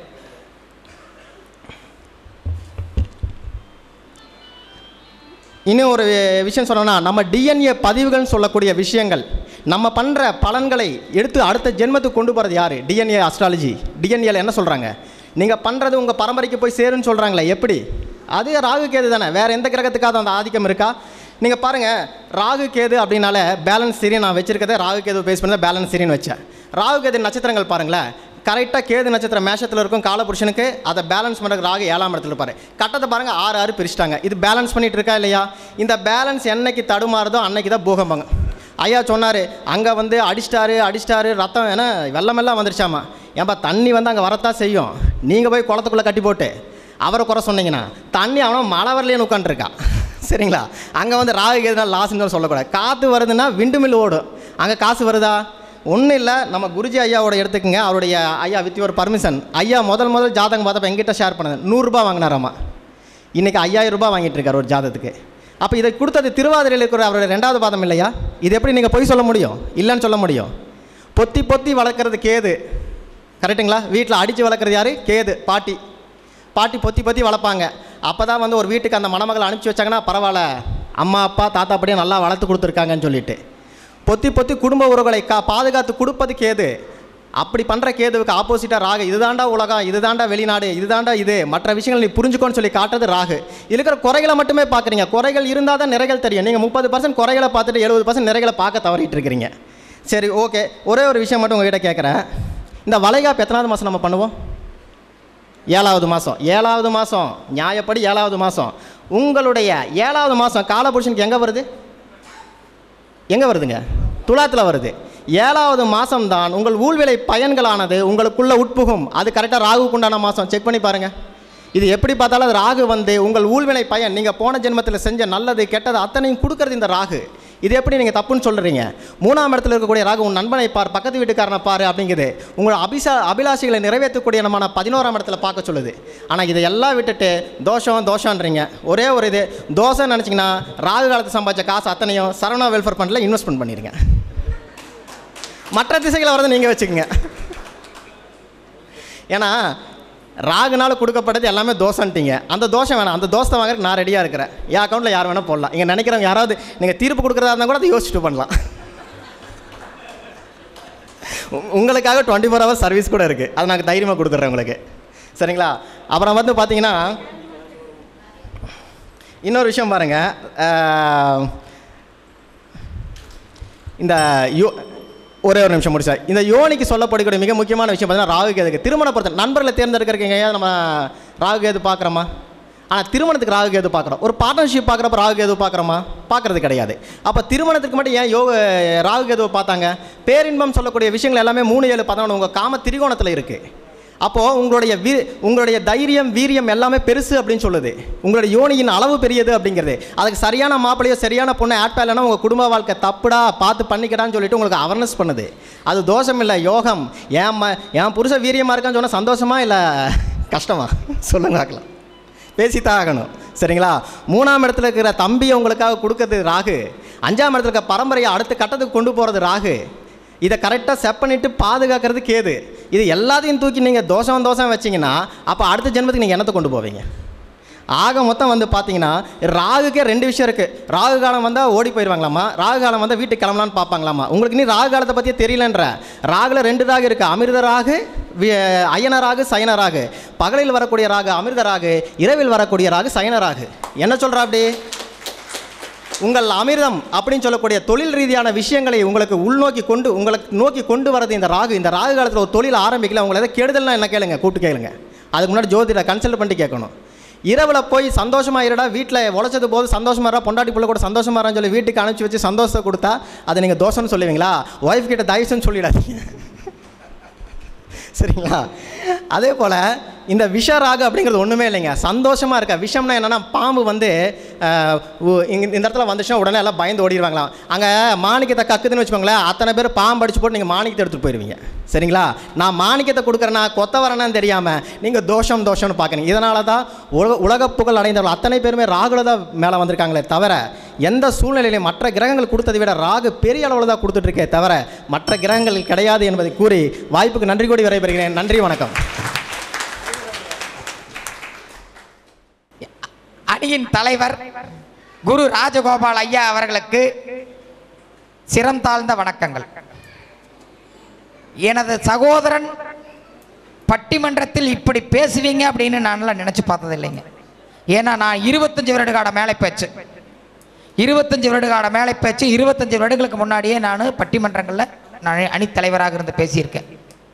இன்னும் ஒரு விஷயம் சொன்னோன்னா, நம்ம டிஎன்ஏ பதிவுகள்னு சொல்லக்கூடிய விஷயங்கள், நம்ம பண்ணுற பலன்களை எடுத்து அடுத்த ஜென்மத்துக்கு கொண்டு போகிறது யார்? DNA astrology. டிஎன்ஏல என்ன சொல்கிறாங்க? நீங்கள் பண்ணுறது உங்கள் பரம்பரைக்கு போய் சேருன்னு சொல்கிறாங்களே, எப்படி? அது ராகு கேது தானே, வேறு எந்த கிரகத்துக்காவது அந்த ஆதிக்கம் இருக்கா? நீங்கள் பாருங்கள், ராகு கேது அப்படின்னால பேலன்ஸ் சீரி நான் வச்சுருக்கதே ராகு கேது பேஸ் பண்ணி தான் பேலன்ஸ் சீரின்னு வச்சேன். ராகு கேது நட்சத்திரங்கள் பாருங்களேன், கரெக்டாக கேது நட்சத்திரம் மேஷத்தில் இருக்கும் காலபுருஷனுக்கு, அதை பேலன்ஸ் பண்ணுறதுக்கு ராகு ஏழாம் இடத்துல இருப்பார். கட்டத்தை பாருங்கள், ஆறு ஆறு பிரிச்சிட்டாங்க. இது பேலன்ஸ் பண்ணிகிட்டு இருக்கா இல்லையா? இந்த பேலன்ஸ் என்னைக்கு தடுமாறுதோ அன்னைக்கு தான் பூகம்பங்க. ஐயா சொன்னார், அங்கே வந்து அடிச்சிட்டாரு அடிச்சிட்டாரு ரத்தம் ஏன்னா வெள்ளமெல்லாம் வந்துருச்சாமா. ஏன்பா தண்ணி வந்து அங்கே வரத்தான் செய்யும். நீங்கள் போய் குளத்துக்குள்ளே கட்டி போட்டு அவரை குறை சொன்னீங்கன்னா தண்ணி அவனும் மழை வரலையேன்னு உட்காந்துருக்கான். சரிங்களா? அங்கே வந்து ராகு கேதுனா லாஸ்ன்னு சொல்லக்கூடாது. காற்று வருதுன்னா விண்டு மில் ஓடும், அங்கே காசு வருதா? ஒன்றும் இல்லை. நம்ம குருஜி ஐயாவோட எடுத்துக்கங்க, அவருடைய ஐயா வித் ஒரு பர்மிஷன். ஐயா முதல் முதல் ஜாதகம் பார்த்தப்ப எங்கிட்ட ஷேர் பண்ணது நூறுரூபா வாங்கினாராமா. இன்றைக்கி ஐயாயிரம் ரூபாய் வாங்கிட்டு இருக்கார் ஒரு ஜாதகத்துக்கு. அப்போ இதை கொடுத்தது திருவாதிரையில் இருக்கிற அவருடைய ரெண்டாவது பாதம் இல்லையா? இது எப்படி நீங்கள் பொய் சொல்ல முடியும்? இல்லைன்னு சொல்ல முடியும்? பொத்தி பொத்தி வளர்க்குறது கேது, கரெக்டுங்களா? வீட்டில் அடித்து வளர்க்குறது யார்? கேது பாட்டி. பாட்டி பொத்தி பொத்தி வளர்ப்பாங்க. அப்போ தான் வந்து ஒரு வீட்டுக்கு அந்த மணமகளை அனுப்பிச்சி வச்சாங்கன்னா பரவாயில்ல, அம்மா அப்பா தாத்தா அப்படியே நல்லா வளர்த்து கொடுத்துருக்காங்கன்னு சொல்லிட்டு பொத்தி பொத்தி குடும்ப உறவுகளை கா பாதுகாத்து கொடுப்பது கேது. அப்படி பண்ணுற கேதுவுக்கு ஆப்போசிட்டாக ராகு. இதுதாண்டா உலகம், இதுதாண்டா வெளிநாடு, இதுதாண்டா இது, மற்ற விஷயங்கள் நீ புரிஞ்சுக்கோன்னு சொல்லி காட்டுறது ராகு. இருக்கிற குறைகளை மட்டுமே பார்க்குறீங்க. குறைகள் இருந்தால் தான் நிறைகள் தெரியும். நீங்கள் முப்பது பர்சன்ட் குறைகளை பார்த்துட்டு எழுபது பர்சன்ட் நிறைகளை பார்க்க தவறிட்டு இருக்கிறீங்க. சரி, ஓகே. ஒரே ஒரு விஷயம் மட்டும் உங்கள்கிட்ட கேட்குறேன். இந்த வளைகாப்பு எத்தனாவது மாதம் நம்ம பண்ணுவோம்? ஏழாவது மாதம். ஏழாவது மாதம் நியாயப்படி ஏழாவது மாதம். உங்களுடைய ஏழாவது மாதம் காலபுருஷனுக்கு எங்கே வருது? எங்கே வருதுங்க? துலாத்தில் வருது. ஏழாவது மாதம்தான் உங்கள் ஊழ்விலை பயன்களானது உங்களுக்குள்ளே உட்புகும். அது கரெக்டாக ராகுக்கு உண்டான மாதம். செக் பண்ணி பாருங்கள். இது எப்படி பார்த்தாலும் அது ராகு வந்து உங்கள் ஊழ்வினை பயன், நீங்கள் போன ஜென்மத்தில் செஞ்ச நல்லது கெட்டது அத்தனையும் கொடுக்கறது இந்த ராகு. இது எப்படி நீங்கள் தப்புன்னு சொல்கிறீங்க? மூணாம் இடத்துல இருக்கக்கூடிய ராகு உன் நண்பனை பார், பக்கத்து வீட்டுக்காரனை பார் அப்படிங்குது. உங்களோட அபிசா அபிலாஷைகளை நிறைவேற்றக்கூடிய நம்ம பதினோராம் இடத்துல பார்க்க சொல்லுது. ஆனால் இதை எல்லாம் விட்டுட்டு தோஷம் தோஷன்றீங்க. ஒரே ஒரு இது தோஷம் நினச்சிங்கன்னா ராகு காலத்து சம்பாதிச்ச காசு அத்தனையும் சரவணா வெல்ஃபேர் ஃபண்டில் இன்வெஸ்ட்மெண்ட் பண்ணிடுங்க. மற்ற திசைகளை வரதை நீங்கள் வச்சுக்கோங்க. ஏன்னா ராகுனால கொடுக்கப்பட்டது எல்லாமே தோசைன்ட்டீங்க. அந்த தோஷம் வேணாம், அந்த தோசை வாங்குறதுக்கு நான் ரெடியாக இருக்கிறேன். என் அக்கௌண்ட்டில் யார் வேணால் போடலாம். இங்கே நினைக்கிறவங்க யாராவது நீங்கள் தீர்ப்பு கொடுக்குறதா இருந்தால் கூட அதை யோசிச்சுட்டு பண்ணலாம். உங்களுக்காக டுவெண்ட்டி ஃபோர் ஹவர்ஸ் சர்வீஸ் கூட இருக்குது. அதை நாங்கள் தைரியமாக கொடுக்குறேன் உங்களுக்கு. சரிங்களா? அப்புறம் வந்து பார்த்தீங்கன்னா இன்னொரு விஷயம் பாருங்கள். இந்த யோ ஒரே ஒரு நிமிஷம் முடிச்சா. இந்த யோனிக்கு சொல்லப்படக்கூடிய மிக முக்கியமான விஷயம் பார்த்தீங்கன்னா ராகு கேதுக்கு திருமண பொறுத்த நண்பர்களை தேர்ந்தெடுக்கிறீங்க. நம்ம ராகு கேது பார்க்குறோமா? ஆனால் திருமணத்துக்கு ராகு கேது பார்க்குறோம். ஒரு பார்ட்னர்ஷிப் பார்க்குறப்ப ராகு கேது பார்க்குறோமா? பார்க்குறது கிடையாது. அப்போ திருமணத்துக்கு மட்டும் ஏன் யோக ராகு கேதுவை பார்த்தாங்க? பேரின்பம் சொல்லக்கூடிய விஷயங்கள் எல்லாமே மூணு ஏழு பதினொன்று உங்கள் காம திரிகோணத்தில் இருக்குது. அப்போது உங்களுடைய வீ உங்களுடைய தைரியம் வீரியம் எல்லாமே பெருசு அப்படின்னு சொல்லுது. உங்களுடைய யோனியின் அளவு பெரியது அப்படிங்கிறது. அதுக்கு சரியான மாப்பிள்ளையோ சரியான பொண்ணை ஆட் பண்ணலைன்னா உங்கள் குடும்ப வாழ்க்கை தப்புடா பார்த்து பண்ணிக்கடான்னு சொல்லிட்டு உங்களுக்கு அவேர்னஸ் பண்ணுது. அது தோஷம் இல்லை, யோகம். ஏன் என் புருஷ வீரியமாக இருக்கான்னு சொன்னால் சந்தோஷமா இல்லை கஷ்டமா சொல்லுங்க பார்க்கலாம். பேசித்தான் ஆகணும். சரிங்களா? மூணாம் இடத்துல இருக்கிற தம்பியை உங்களுக்காக கொடுக்கறது ராகு. அஞ்சாம் இடத்துல இருக்க பரம்பரையை அடுத்த கட்டத்துக்கு கொண்டு போகிறது ராகு. இதை கரெக்டாக செட் பண்ணிவிட்டு பாதுகாக்கிறது கேது. இது எல்லாத்தையும் தூக்கி நீங்கள் தோஷம் தோஷம் வச்சிங்கன்னா அப்போ அடுத்த ஜென்மத்துக்கு நீங்கள் என்னத்தை கொண்டு போவீங்க? ஆக மொத்தம் வந்து பார்த்தீங்கன்னா ராகுக்கே ரெண்டு விஷயம் இருக்குது. ராகு காலம் வந்தால் ஓடி போயிடுவாங்களாமா, ராகு காலம் வந்தால் வீட்டுக்கு கிளம்பலான்னு பார்ப்பாங்களாமா. உங்களுக்கு நீ ராகு காலத்தை பற்றியே தெரியலன்ற. ராகுல ரெண்டு ராகு இருக்குது. அமிர்த ராகு, அயன ராகு, சயன ராகு. பகலில் வரக்கூடிய ராகு அமிர்த ராகு, இரவில் வரக்கூடிய ராகு சயன ராகு. என்ன சொல்கிறா அப்படி? உங்கள் அமிர்தம் அப்படின்னு சொல்லக்கூடிய தொழில் ரீதியான விஷயங்களை உங்களுக்கு உள்நோக்கி கொண்டு உங்களுக்கு நோக்கி கொண்டு வரது இந்த ராகு. இந்த ராகு காலத்தில் ஒரு தொழில் ஆரம்பிக்கல, உங்களை எதாவது கெடுதல்னா என்ன கேளுங்க, கூப்பிட்டு கேளுங்க. அதுக்கு முன்னாடி ஜோதிட கன்சல்ட் பண்ணிட்டு கேட்கணும். இரவில் போய் சந்தோஷமாக இருடா, வீட்டில் உழைச்சது போது சந்தோஷமாக இருடா, பொண்டாட்டி பிள்ளை கூட சந்தோஷமாக இருன்னு சொல்லி வீட்டுக்கு அனுப்பிச்சி வச்சு சந்தோஷத்தை கொடுத்தா அதை நீங்கள் தோஷம்னு சொல்லுவீங்களா? ஒய்ஃப் கிட்ட தயவுன்னு சொல்லிடாதீங்க, சரிங்களா? அதே போல் இந்த விஷராகு அப்படிங்கிறது ஒன்றுமே இல்லைங்க. சந்தோஷமாக இருக்க. விஷம்னா என்னென்னா, பாம்பு வந்து இங்கே இந்த இடத்துல வந்துச்சுன்னா உடனே எல்லாம் பயந்து ஓடிடுவாங்களாம். அங்கே மாணிக்கத்தை கக்குதுன்னு வச்சுக்கோங்களேன், அத்தனை பேர் பாம்பு அடிச்சு போட்டு நீங்கள் மாணிக்கத்தை எடுத்துகிட்டு போயிடுவீங்க, சரிங்களா? நான் மாணிக்கத்தை கொடுக்குறேன்னா கொத்த வரேன்னு தெரியாமல் நீங்கள் தோஷம் தோஷம்னு பார்க்குறீங்க. இதனால தான் உலக உலக புகழ் அடைந்தவர்கள் அத்தனை பேருமே ராகுல தான் மேலே வந்திருக்காங்களே தவிர, எந்த சூழ்நிலையிலையும் மற்ற கிரகங்கள் கொடுத்ததை விட ராகு பெரிய அளவில் தான் கொடுத்துட்ருக்கே தவிர மற்ற கிரகங்கள் கிடையாது என்பதை கூறி வாய்ப்புக்கு நன்றி கூடி விடைபெறுகிறேன். நன்றி, வணக்கம். அணியின் தலைவர் குரு ராஜகோபால் ஐயா அவர்களுக்கு சிரம் தாழ்ந்த வணக்கங்கள். எனது சகோதரன் பட்டிமன்றத்தில் இப்படி பேசுவீங்க அப்படின்னு நான்லாம் நினச்சி பார்த்தது இல்லைங்க. ஏன்னா நான் இருபத்தஞ்சி வருடகால மேலே பேச்சு இருபத்தஞ்சி வருடகால மேலே பேச்சு இருபத்தஞ்சி வருடங்களுக்கு முன்னாடியே நான் பட்டிமன்றங்களில் நான் அணித்தலைவராக இருந்து பேசியிருக்கேன்.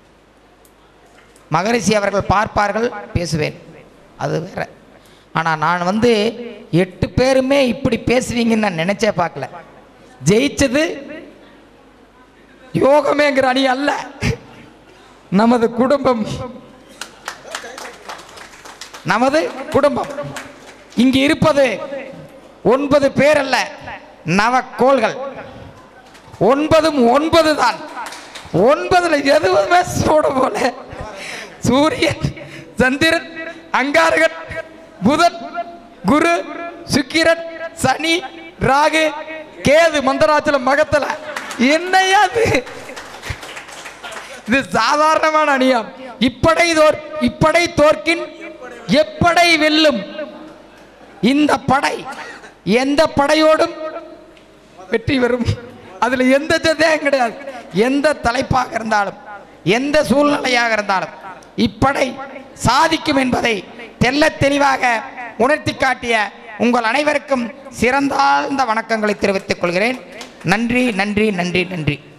மகரிஷி அவர்கள் பார்ப்பார்கள், பேசுவேன், அது வேற. ஆனால் நான் வந்து எட்டு பேருமே இப்படி பேசுவீங்கன்னு நான் நினைச்சே பார்க்கல. ஜெயிச்சது யோகமேங்கிற அணி அல்ல, நமது குடும்பம், நமது குடும்பம். இங்கு இருப்பது ஒன்பது பேர் அல்ல, நவக்கோள்கள். ஒன்பதும் ஒன்பது தான். ஒன்பதுல எதுவுமே சூட போல சூரியன், சந்திரன், அங்காரகன், புதன், குரு, சுக்கிரன், சனி, ராகு, கேது, மந்தராச்சலம், மகத்தல. என்னையா இது சாதாரணமான அணியாம். இப்படை தோற் இப்படை தோற்கின் எப்படை வெல்லும். இந்த படை எந்த படையோடும் வெற்றி பெறும். அதுல எந்த சந்தேகம் கிடையாது. எந்த தலைப்பாக இருந்தாலும், எந்த சூழ்நிலையாக இருந்தாலும் இப்படை சாதிக்கும் என்பதை தெல்ல தெளிவாக உணர்த்தி காட்டிய உங்கள் அனைவருக்கும் சிறந்தாழ்ந்த வணக்கங்களை தெரிவித்துக் கொள்கிறேன். நன்றி, நன்றி, நன்றி, நன்றி.